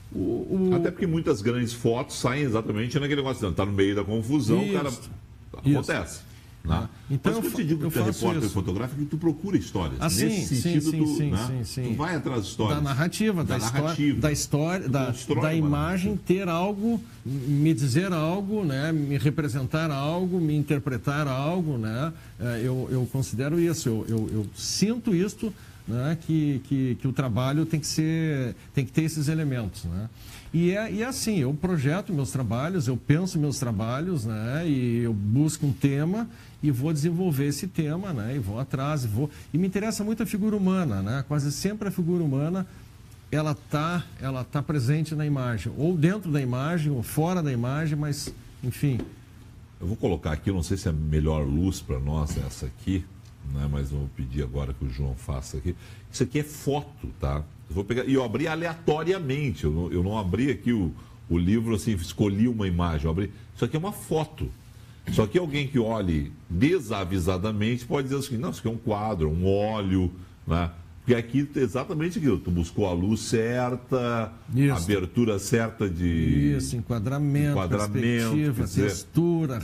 O, o... Até porque muitas grandes fotos saem exatamente naquele negócio. Está no meio da confusão, o cara... Acontece. Isso. Né? Então, mas eu te digo que tu é repórter fotográfico e tu procura histórias. Ah, sim, Nesse sim, sentido, sim, tu, sim, né? sim, sim. tu vai atrás de histórias. Da narrativa, da, da, história, narrativa. da história, da, da imagem ter algo, me dizer algo, né? Me representar algo, me interpretar algo, né? Eu, eu considero isso, eu, eu, eu sinto isto, né? que, que, que o trabalho tem que ser, tem que ter esses elementos, né? E é, e é assim, eu projeto meus trabalhos, eu penso meus trabalhos, né? E eu busco um tema e vou desenvolver esse tema, né? E vou atrás, e vou... E me interessa muito a figura humana, né? Quase sempre a figura humana, ela está ela tá presente na imagem. Ou dentro da imagem, ou fora da imagem, mas, enfim... Eu vou colocar aqui, eu não sei se é a melhor luz para nós essa aqui, né? Mas eu vou pedir agora que o João faça aqui. Isso aqui é foto, tá? Eu vou pegar, e eu abri aleatoriamente, eu não, eu não abri aqui o, o livro assim, escolhi uma imagem, eu abri. Isso aqui é uma foto. Só que alguém que olhe desavisadamente pode dizer assim, não, isso aqui é um quadro, um óleo, né? Porque aqui é exatamente aquilo, tu buscou a luz certa, Isso. a abertura certa de... Isso, enquadramento, enquadramento perspectiva, dizer... textura,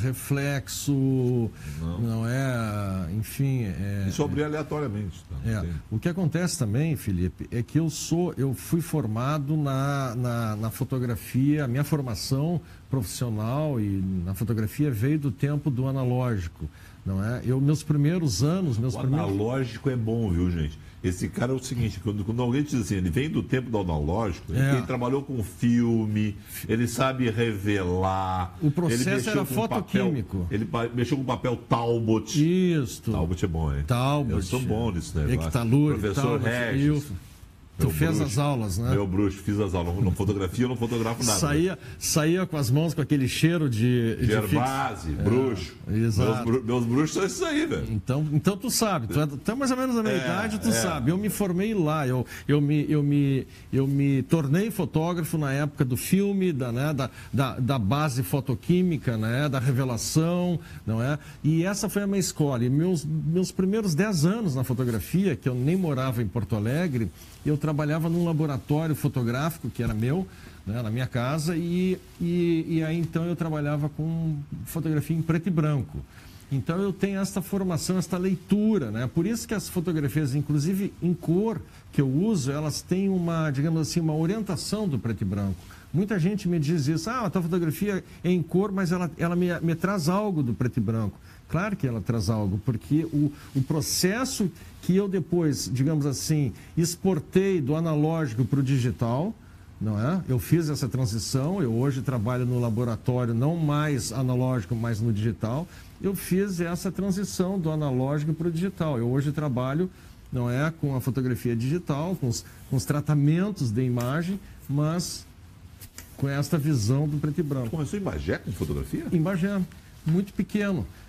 reflexo, não, não é, enfim... É, Isso eu abri aleatoriamente. Tá? É. O que acontece também, Felipe, é que eu sou, eu fui formado na, na, na fotografia, a minha formação profissional e na fotografia veio do tempo do analógico, não é? Eu, meus primeiros anos... Meus o primeiros... analógico é bom, viu, gente? Esse cara é o seguinte, quando, quando alguém diz assim, ele vem do tempo do analógico, é. ele trabalhou com filme, ele sabe revelar. O processo era com fotoquímico. Papel, ele mexeu com papel Talbot. Isso. Talbot é bom, hein? Talbot. Eu sou bom nisso, né? Ectalur, Professor Talbot, Regis. Tu meu fez bruxo, as aulas, né? Meu bruxo, fiz as aulas. Não fotografia, eu não fotografo nada. Saía, saía com as mãos com aquele cheiro de... Gervase, de bruxo. É, exato. Meus, meus bruxos são isso aí, velho. Então, então tu sabe, tu é, tu é mais ou menos da minha é, idade, tu é. sabe. Eu me formei lá, eu, eu, me, eu, me, eu me tornei fotógrafo na época do filme, da, né, da, da, da base fotoquímica, né, da revelação, não é? E essa foi a minha escola. E meus, meus primeiros dez anos na fotografia, que eu nem morava em Porto Alegre, eu trabalhava num laboratório fotográfico, que era meu, né, na minha casa, e, e, e aí então eu trabalhava com fotografia em preto e branco. Então eu tenho esta formação, esta leitura, né? Por isso que as fotografias, inclusive em cor, que eu uso, elas têm uma, digamos assim, uma orientação do preto e branco. Muita gente me diz isso, ah, a tua fotografia é em cor, mas ela, ela me, me traz algo do preto e branco. Claro que ela traz algo, porque o, o processo que eu depois, digamos assim, exportei do analógico para o digital, não é? Eu fiz essa transição, eu hoje trabalho no laboratório, não mais analógico, mas no digital. Eu fiz essa transição do analógico para o digital. Eu hoje trabalho, não é, com a fotografia digital, com os, com os tratamentos de imagem, mas com esta visão do preto e branco. Tu começou em Bagé com fotografia? Em Bagé, muito pequeno.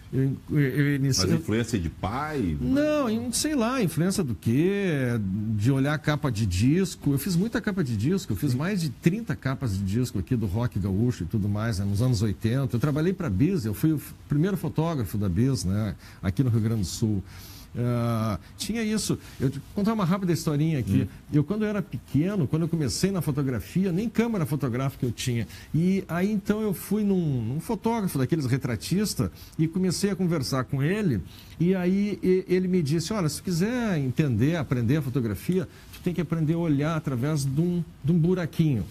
Eu, eu, eu iniciei... Mas influência de pai? Não, sei lá, influência do quê? De olhar capa de disco. Eu fiz muita capa de disco, eu fiz mais de trinta capas de disco aqui do rock gaúcho e tudo mais, né, nos anos oitenta. Eu trabalhei para a Bis, eu fui o primeiro fotógrafo da Bis, né, aqui no Rio Grande do Sul. Uh, tinha isso. Eu vou contar uma rápida historinha aqui. Hum. Eu, quando eu era pequeno, quando eu comecei na fotografia, nem câmera fotográfica eu tinha. E aí, então, eu fui num, num fotógrafo daqueles retratistas e comecei a conversar com ele. E aí, e, ele me disse, olha, se quiser entender, aprender a fotografia, tu tem que aprender a olhar através de um, de um buraquinho.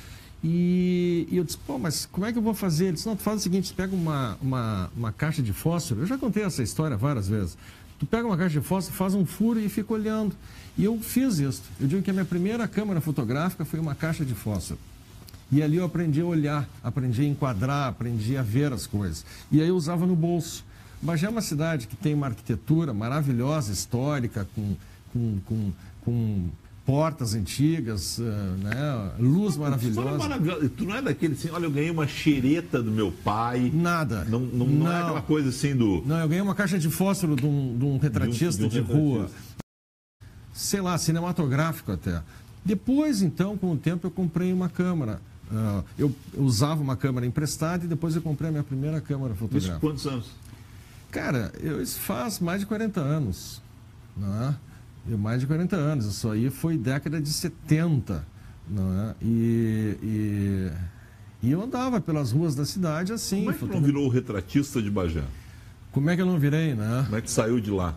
E, e eu disse, pô, mas como é que eu vou fazer? Ele disse, não, tu faz o seguinte, tu pega uma, uma, uma caixa de fósforo. Eu já contei essa história várias vezes. Tu pega uma caixa de fósforo, faz um furo e fica olhando. E eu fiz isso. Eu digo que a minha primeira câmera fotográfica foi uma caixa de fósforo. E ali eu aprendi a olhar, aprendi a enquadrar, aprendi a ver as coisas. E aí eu usava no bolso. Bagé é uma cidade que tem uma arquitetura maravilhosa, histórica, com, com, com, com portas antigas, uh, né? Luz maravilhosa. maravilhosa. Tu não é daquele assim, olha, eu ganhei uma xereta do meu pai. Nada. Não, não, não, não é aquela coisa assim do... Não, eu ganhei uma caixa de fósforo de um, de um retratista de, um, de, um de rua. Sei lá, cinematográfico até. Depois, então, com o tempo, eu comprei uma câmera. Uh, eu, eu usava uma câmera emprestada e depois eu comprei a minha primeira câmera fotográfica. Isso quantos anos? Cara, eu, isso faz mais de quarenta anos, não é? Eu, mais de quarenta anos, isso aí foi década de setenta, não é? E, e, e eu andava pelas ruas da cidade assim. Como é que fotogra... não virou o retratista de Bagé? Como é que eu não virei, né? Como é que saiu de lá?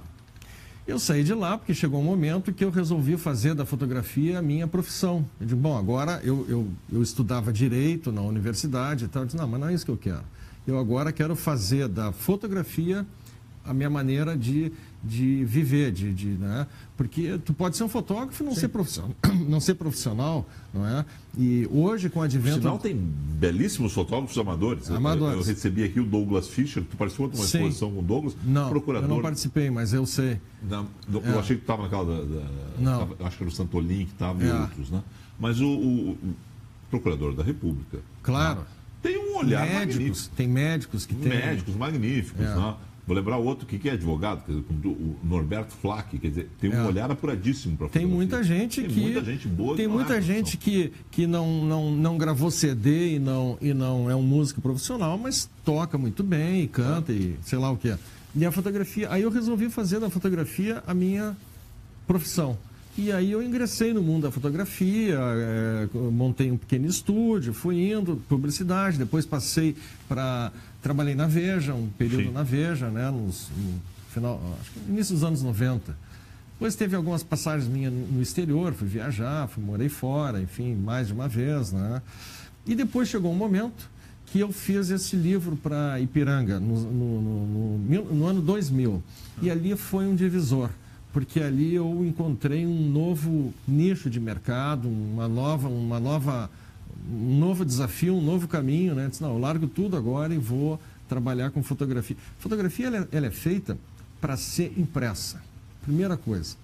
Eu saí de lá porque chegou um momento que eu resolvi fazer da fotografia a minha profissão. Eu digo, bom, agora eu, eu, eu estudava Direito na universidade e tal. Eu disse, não, mas não é isso que eu quero. Eu agora quero fazer da fotografia a minha maneira de, de viver, de, de, né? Porque tu pode ser um fotógrafo e não ser profissional, não ser profissional, não é? E hoje, com o advento... Sinal tem belíssimos fotógrafos amadores. Amadores. Eu, eu recebi aqui o Douglas Fischer, tu participou de uma Sim. exposição com o Douglas? Não, procurador... eu não participei, mas eu sei. Da, do, é. Eu achei que tu estava naquela... Da, da, não. Tava, acho que era o Santolin que estava é. e outros, né? Mas o, o, o procurador da República... Claro. Né? Tem um olhar médicos, magnífico. Tem médicos que tem... Médicos magníficos, é. né? Vou lembrar outro que, que é advogado, quer dizer, o Norberto Flack, quer dizer, tem um é. olhar apuradíssimo para a Tem muita gente tem que... muita gente boa. Tem muita gente que, que não, não, não gravou C D e não, e não é um músico profissional, mas toca muito bem e canta é. e sei lá o que é. E a fotografia... Aí eu resolvi fazer da fotografia a minha profissão. E aí eu ingressei no mundo da fotografia, é, montei um pequeno estúdio, fui indo, publicidade, depois passei para... Trabalhei na Veja, um período Sim. na Veja, né, nos, no final, acho que no início dos anos noventa. Depois teve algumas passagens minhas no exterior, fui viajar, fui, morei fora, enfim, mais de uma vez, né? E depois chegou um momento que eu fiz esse livro para Ipiranga, no, no, no, no, no ano dois mil. E ali foi um divisor, porque ali eu encontrei um novo nicho de mercado, uma nova... Uma nova um novo desafio, um novo caminho, né? Disse, não, eu largo tudo agora e vou trabalhar com fotografia. Fotografia, ela é, ela é feita para ser impressa. Primeira coisa.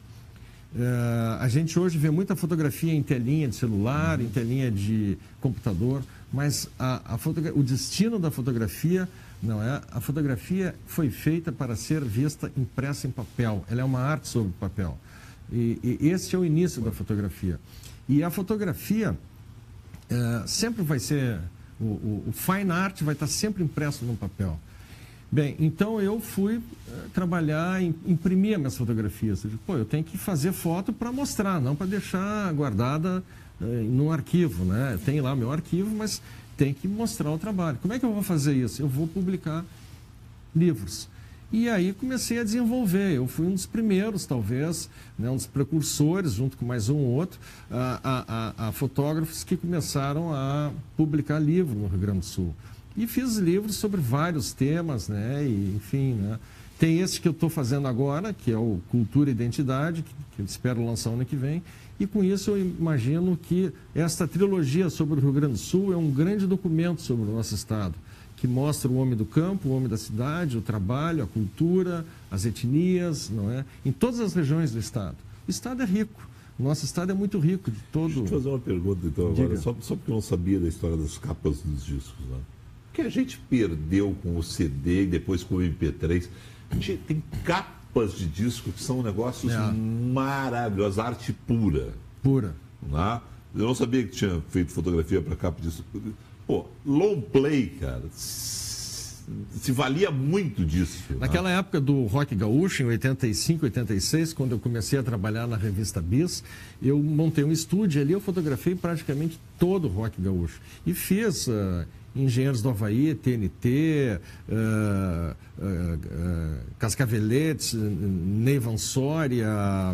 É, a gente hoje vê muita fotografia em telinha de celular, uhum. em telinha de computador, mas a, a fotogra... o destino da fotografia, não é? A fotografia foi feita para ser vista impressa em papel. Ela é uma arte sobre papel. E, e esse é o início da fotografia. E a fotografia... Uh, sempre vai ser, o, o, o fine art vai estar sempre impresso no papel. Bem, então eu fui uh, trabalhar, em, imprimir minhas fotografias. Eu digo, pô, eu tenho que fazer foto para mostrar, não para deixar guardada uh, num arquivo, né? Tem lá meu arquivo, mas tem que mostrar o trabalho. Como é que eu vou fazer isso? Eu vou publicar livros. E aí comecei a desenvolver. Eu fui um dos primeiros, talvez, né, um dos precursores, junto com mais um ou outro, a, a, a, a fotógrafos que começaram a publicar livro no Rio Grande do Sul. E fiz livros sobre vários temas, né, e, enfim, né. Tem esse que eu estou fazendo agora, que é o Cultura e Identidade, que, que eu espero lançar o ano que vem. E com isso eu imagino que esta trilogia sobre o Rio Grande do Sul é um grande documento sobre o nosso estado, que mostra o homem do campo, o homem da cidade, o trabalho, a cultura, as etnias, não é? Em todas as regiões do estado. O estado é rico. O nosso estado é muito rico de todo... Deixa eu fazer uma pergunta, então, agora, só, só porque eu não sabia da história das capas dos discos, né? que a gente perdeu com o C D e depois com o M P três. Gente, tem capas de disco que são negócios É. maravilhosos, arte pura. Pura. Né? Eu não sabia que tinha feito fotografia para capa disso. Pô, long play, cara, se valia muito disso. Naquela né? época do Rock Gaúcho, em oitenta e cinco, oitenta e seis, quando eu comecei a trabalhar na revista Bis, eu montei um estúdio ali, eu fotografei praticamente todo o Rock Gaúcho. E fiz uh, Engenheiros do Havaí, T N T, uh, uh, uh, Cascaveletes, uh, Neivan Soria,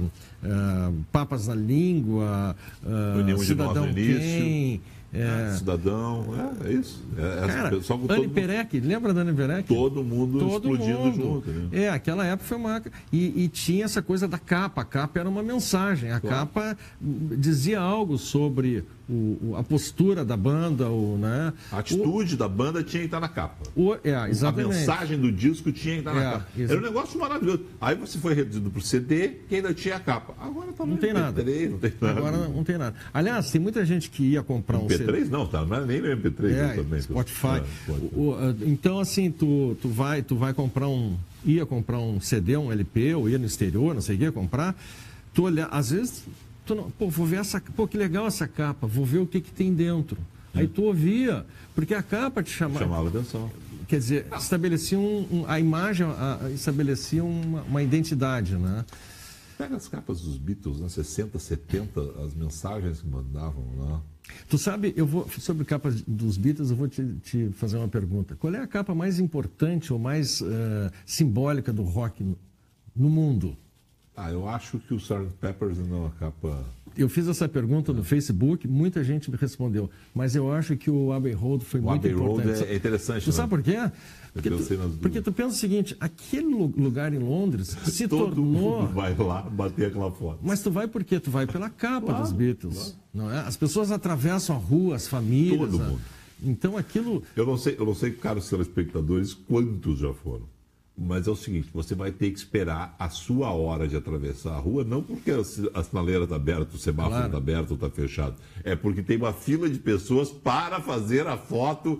uh, Papas na Língua, uh, União de Cidadão Nós no Início. Quem... É, cidadão, é, é isso. É, essa Cara, pessoa, todo, Anne mundo, Perec, lembra da Anne Perec? todo mundo Todo explodindo mundo. junto. Né? É, aquela época foi uma... E, e tinha essa coisa da capa. A capa era uma mensagem. A Claro. capa dizia algo sobre o, o- a postura da banda, o, né? A atitude da banda tinha que estar na capa. O, é, exatamente. A mensagem do disco tinha que estar na É, capa. exa- Era um negócio maravilhoso. Aí você foi reduzido para o C D, que ainda tinha a capa. Agora tá no Não tem nada. M P três, não tem nada. Agora não, não tem nada. Aliás, tem muita gente que ia comprar um M P três não, tá? Não era nem no M P três É, também. Spotify. É, Spotify. O- o- então, assim, tu, tu, vai, tu vai comprar um... Ia comprar um C D, um L P, ou ia no exterior, não sei o que, comprar. Tu olha, às vezes, tu não, pô, vou ver essa... Pô, que legal essa capa, vou ver o que, que tem dentro. Aí tu ouvia, porque a capa te chamava... Chamava atenção. Quer dizer, estabelecia um, um- a imagem, a- a- estabelecia uma, uma identidade, né? Pega as capas dos Beatles, né? sessenta, setenta, as mensagens que mandavam lá. Tu sabe, eu vou, sobre capas dos Beatles, eu vou te, te fazer uma pergunta. Qual é a capa mais importante ou mais eh, simbólica do rock no, no mundo? Ah, eu acho que o sergeant Pepper's não é uma capa... Eu fiz essa pergunta no Facebook, muita gente me respondeu, mas eu acho que o Abbey Road foi O muito Abbey Road importante. é, é interessante. Tu né? sabe por quê? Porque pensei tu, nas duas. porque tu pensa o seguinte, aquele lu- lugar em Londres se Todo tornou... mundo vai lá bater aquela foto. Mas tu vai por quê? Tu vai pela capa Claro, dos Beatles. claro. Não é? As pessoas atravessam a rua, as famílias. Todo a- mundo. Então aquilo... Eu não sei, eu não sei, caros telespectadores, quantos já foram. Mas é o seguinte, você vai ter que esperar a sua hora de atravessar a rua, não porque a si- a sinaleira está aberta, o semáforo está Claro. aberto ou está fechado. É porque tem uma fila de pessoas para fazer a foto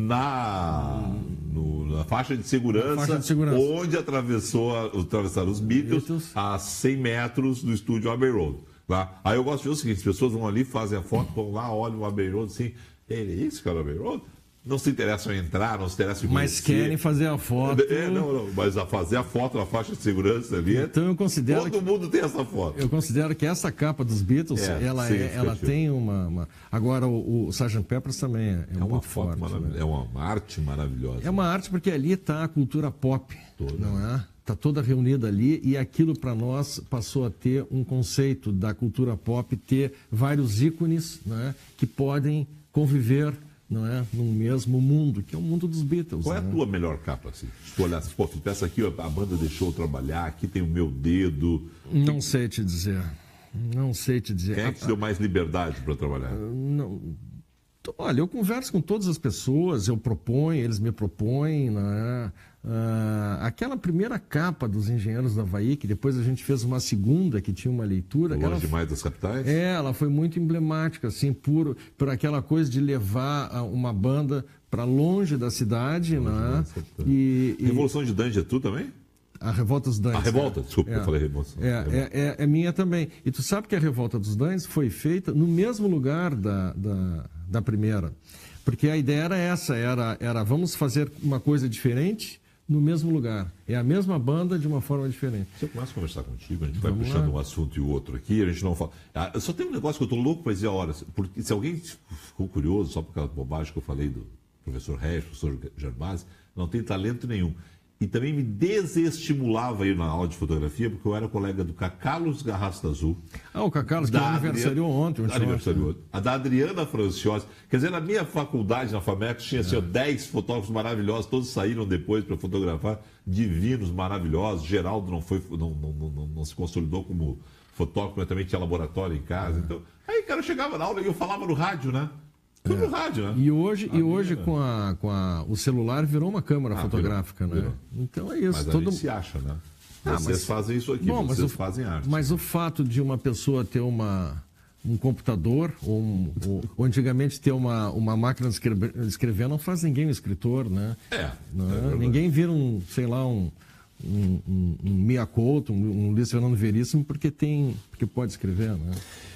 na, no- na faixa de segurança, Na faixa de segurança. onde atravessou a- atravessaram os Beatles, Beatles. a cem metros do estúdio Abbey Road. Tá? Aí eu gosto de ver o seguinte, as pessoas vão ali, fazem a foto, vão lá, olham o Abbey Road assim, ele é isso, cara, o Abbey Road? Não se interessam em entrar, não se interessam em Mas conhecer. querem fazer a foto. É, não, não, mas a fazer a foto na faixa de segurança ali, é- Então eu considero todo mundo tem essa foto. Eu considero que essa capa dos Beatles, É, ela, sim, é, ela fechou. tem uma, uma- Agora, o, o sergeant Pepper's também é, é É uma muito foto forte. maravilhosa, né? é uma arte maravilhosa. É uma arte porque ali está a cultura pop, Toda. não é? Está toda reunida ali e aquilo para nós passou a ter um conceito da cultura pop, ter vários ícones, né, que podem conviver, não é, num mesmo mundo, que é o mundo dos Beatles. Qual é a né? tua melhor capa, assim? Se tu olhasse, pô, essa aqui, ó, a banda deixou eu trabalhar, aqui tem o meu dedo. Não sei te dizer. Não sei te dizer. Quem é que A- te deu mais liberdade para trabalhar? Não. Então, olha, eu converso com todas as pessoas, eu proponho, eles me propõem, né? Ah, aquela primeira capa dos Engenheiros do Havaí, que depois a gente fez uma segunda que tinha uma leitura. Longe aquela- demais das capitais? É, ela foi muito emblemática, assim, por, por aquela coisa de levar ah, uma banda para longe da cidade, né? das capitais. E, e Revolução de Dange é tu também? a Revolta dos Danes. A Revolta, desculpa, É. eu falei Revolução. É, é, é, é minha também. E tu sabe que a Revolta dos Danes foi feita no mesmo lugar da, da, da primeira. Porque a ideia era essa, era, era vamos fazer uma coisa diferente no mesmo lugar. É a mesma banda de uma forma diferente. Se eu começo a conversar contigo, a gente vai Vamos puxando lá. um assunto e o outro aqui, a gente não fala. Ah, só tem um negócio que eu estou louco para dizer a hora. Porque se alguém ficou curioso, só por aquela bobagem que eu falei do professor Regis, professor Gervásio, não tem talento nenhum. E também me desestimulava ir na aula de fotografia, porque eu era colega do Carlos Garrasta Azul. Ah, o Cacalos, que da aniversariou Adriana- ontem. Um aniversariou ontem. A da Adriana Franciosi. Quer dizer, na minha faculdade, na FAMEX, tinha assim, ó, dez fotógrafos maravilhosos, todos saíram depois para fotografar, divinos, maravilhosos. Geraldo não, foi, não, não, não, não- não se consolidou como fotógrafo, mas também tinha laboratório em casa. Então, aí, cara, eu chegava na aula e eu falava no rádio, né? Tudo no rádio, né? E hoje, e A hoje minha- com, a, com a, o celular virou uma câmera Ah, fotográfica, virou, né? virou. Então é isso. Mas a todo... gente se acha, né? Ah, Vocês mas- fazem isso aqui, Bom, mas vocês o- fazem arte. Mas o fato de uma pessoa ter uma, um computador, ou, um, ou, ou antigamente ter uma, uma máquina de escrever, de escrever não faz ninguém um escritor, né? É. Não, é ninguém vira um, sei lá, um, um, um, um Mia Couto, um, um Luiz Fernando Veríssimo, porque tem, porque pode escrever, né?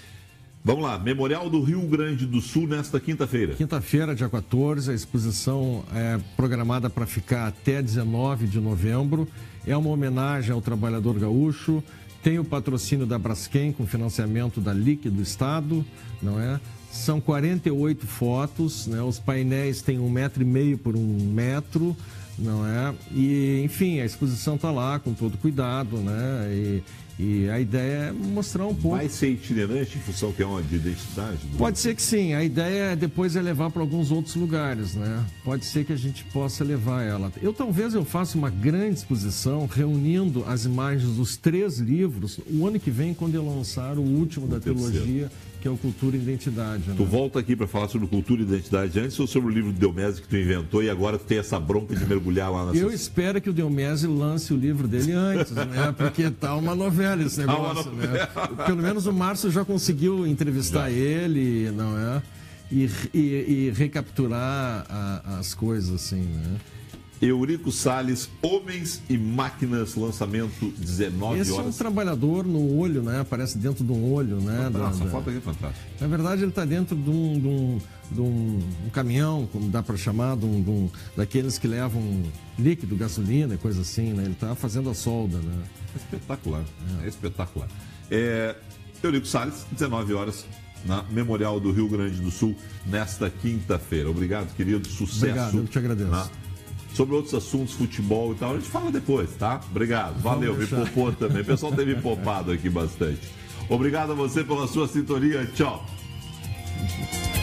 Vamos lá, Memorial do Rio Grande do Sul nesta quinta-feira. Quinta-feira, dia quatorze, a exposição é programada para ficar até dezenove de novembro. É uma homenagem ao trabalhador gaúcho. Tem o patrocínio da Braskem com financiamento da L I C do Estado, não é? São quarenta e oito fotos, né? Os painéis têm um metro e meio por um metro, não é? E, enfim, a exposição está lá com todo cuidado, né? E, e a ideia é mostrar um pouco. Vai ser itinerante em função que é uma de identidade? Pode ser que sim. A ideia é depois é levar para alguns outros lugares, né? Pode ser que a gente possa levar ela. Eu talvez eu faça uma grande exposição reunindo as imagens dos três livros o ano que vem, quando eu lançar o último da trilogia, que é o Cultura e Identidade. Né? Tu volta aqui para falar sobre Cultura e Identidade antes ou sobre o livro do Delmésio que tu inventou e agora tu tem essa bronca de mergulhar lá na Eu espero que o Delmésio lance o livro dele antes, né? Porque tá uma novela esse negócio, né? Pelo menos o Márcio já conseguiu entrevistar já. ele, não é? E, e, e recapturar a, as coisas, assim, né? Eurico Salles, Homens e Máquinas, lançamento dezenove horas. Esse é um trabalhador no olho, né? Aparece dentro de um olho, né? Nossa, da, a foto aqui é fantástica. Na verdade, ele está dentro de um, de um, de um, um caminhão, como dá para chamar, de um, de um, daqueles que levam líquido, gasolina e coisa assim, né? Ele está fazendo a solda, né? É espetacular, é, é espetacular. É, Eurico Salles, dezenove horas, na Memorial do Rio Grande do Sul, nesta quinta-feira. Obrigado, querido, sucesso. Obrigado, eu te agradeço. Na... Sobre outros assuntos, futebol e tal, a gente fala depois, tá? Obrigado, valeu, me poupou também. O pessoal teve me poupado aqui bastante. Obrigado a você pela sua sintonia, tchau.